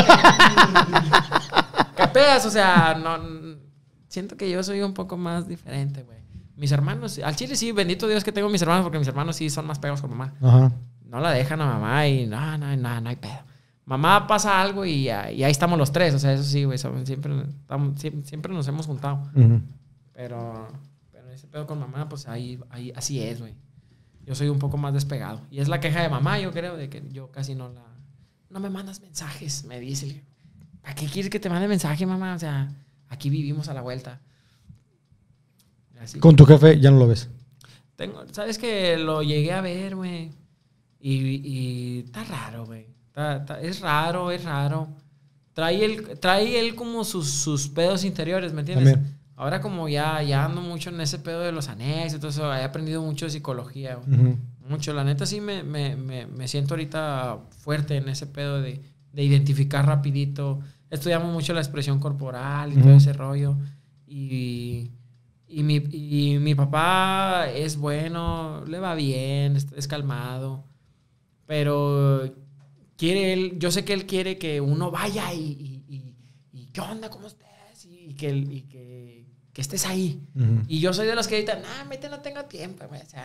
Speaker 2: Capeas, o sea, no, siento que yo soy un poco más diferente, güey. Mis hermanos, al chile sí, bendito Dios que tengo mis hermanos, porque mis hermanos sí son más pegados con mamá.
Speaker 1: Ajá.
Speaker 2: No la dejan a mamá y no hay pedo. Mamá pasa algo y ahí estamos los 3, o sea, eso sí, güey, siempre nos hemos juntado.
Speaker 1: Uh-huh.
Speaker 2: Pero ese pedo con mamá, pues ahí así es, güey. Yo soy un poco más despegado. Y es la queja de mamá, yo creo, de que yo casi no me mandas mensajes, me dice. ¿Para qué quieres que te mande mensaje, mamá? O sea, aquí vivimos a la vuelta. Así.
Speaker 1: Con tu jefe ya no lo ves.
Speaker 2: ¿Sabes que lo llegué a ver, güey? Y está raro, güey. Es raro. Trae él como sus pedos interiores, ¿me entiendes?
Speaker 1: También.
Speaker 2: Ahora como ya ando mucho en ese pedo de los anexos y todo eso, he aprendido mucho de psicología, güey.
Speaker 1: Uh-huh.
Speaker 2: Mucho, la neta sí me siento ahorita fuerte en ese pedo de identificar rapidito. Estudiamos mucho la expresión corporal y todo ese rollo. Y mi papá es bueno, le va bien, es calmado. Pero yo sé que él quiere que uno vaya y ¿qué onda? ¿Cómo estás? Y que estés ahí.
Speaker 1: Uh-huh.
Speaker 2: Y yo soy de los que dicen, mete, no tengo tiempo, güey. O sea,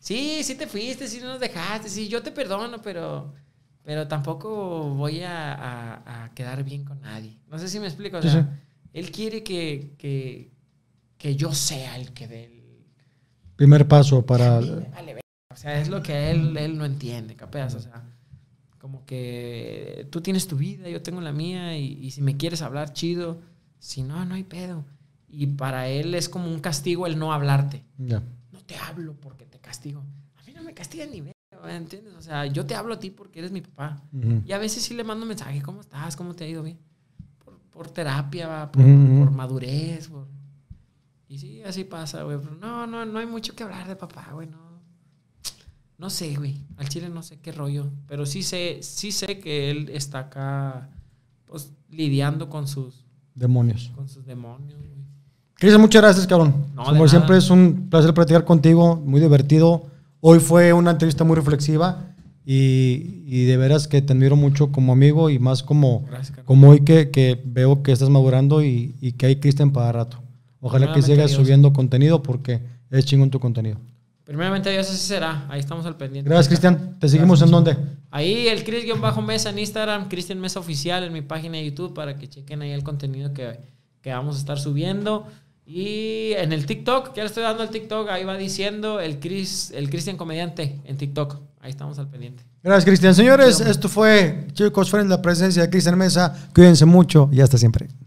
Speaker 2: sí te fuiste, sí nos dejaste, sí, yo te perdono, pero tampoco voy a quedar bien con nadie. No sé si me explico. O sea, él quiere que yo sea el que dé el
Speaker 1: primer paso para...
Speaker 2: Vale, o sea, es lo que él no entiende, capeas. O sea, como que tú tienes tu vida, yo tengo la mía, y si me quieres hablar, chido. Si no, no hay pedo. Y para él es como un castigo el no hablarte.
Speaker 1: Yeah.
Speaker 2: No te hablo porque te castigo. A mí no me castigan ni verga, ¿entiendes? O sea, yo te hablo a ti porque eres mi papá. Y a veces sí le mando mensaje, ¿cómo estás? ¿Cómo te ha ido bien? Por terapia, por madurez, Y sí, así pasa, güey. Pero no hay mucho que hablar de papá, güey. No sé, güey. Al chile no sé qué rollo. Pero sí sé que él está acá, pues, lidiando con sus
Speaker 1: demonios.
Speaker 2: Con sus demonios, güey.
Speaker 1: Cristian, muchas gracias, cabrón.
Speaker 2: No,
Speaker 1: como siempre, es un placer platicar contigo. Muy divertido. Hoy fue una entrevista muy reflexiva. Y de veras que te admiro mucho como amigo y más como hoy que veo que estás madurando y que hay Cristian para rato. Ojalá que sigas subiendo contenido porque es chingón tu contenido.
Speaker 2: Primeramente, Dios, así será. Ahí estamos al pendiente.
Speaker 1: Gracias, Cristian. ¿Te seguimos en dónde?
Speaker 2: Ahí, el Cris-Mesa en Instagram, Cristian Mesa Oficial en mi página de YouTube para que chequen ahí el contenido que vamos a estar subiendo. Y en el TikTok, ya le estoy dando el TikTok, ahí va diciendo el Cristian Comediante en TikTok. Ahí estamos al pendiente.
Speaker 1: Gracias, Cristian. Señores, esto fue Chicos Friends, la presencia de Cristian Mesa. Cuídense mucho y hasta siempre.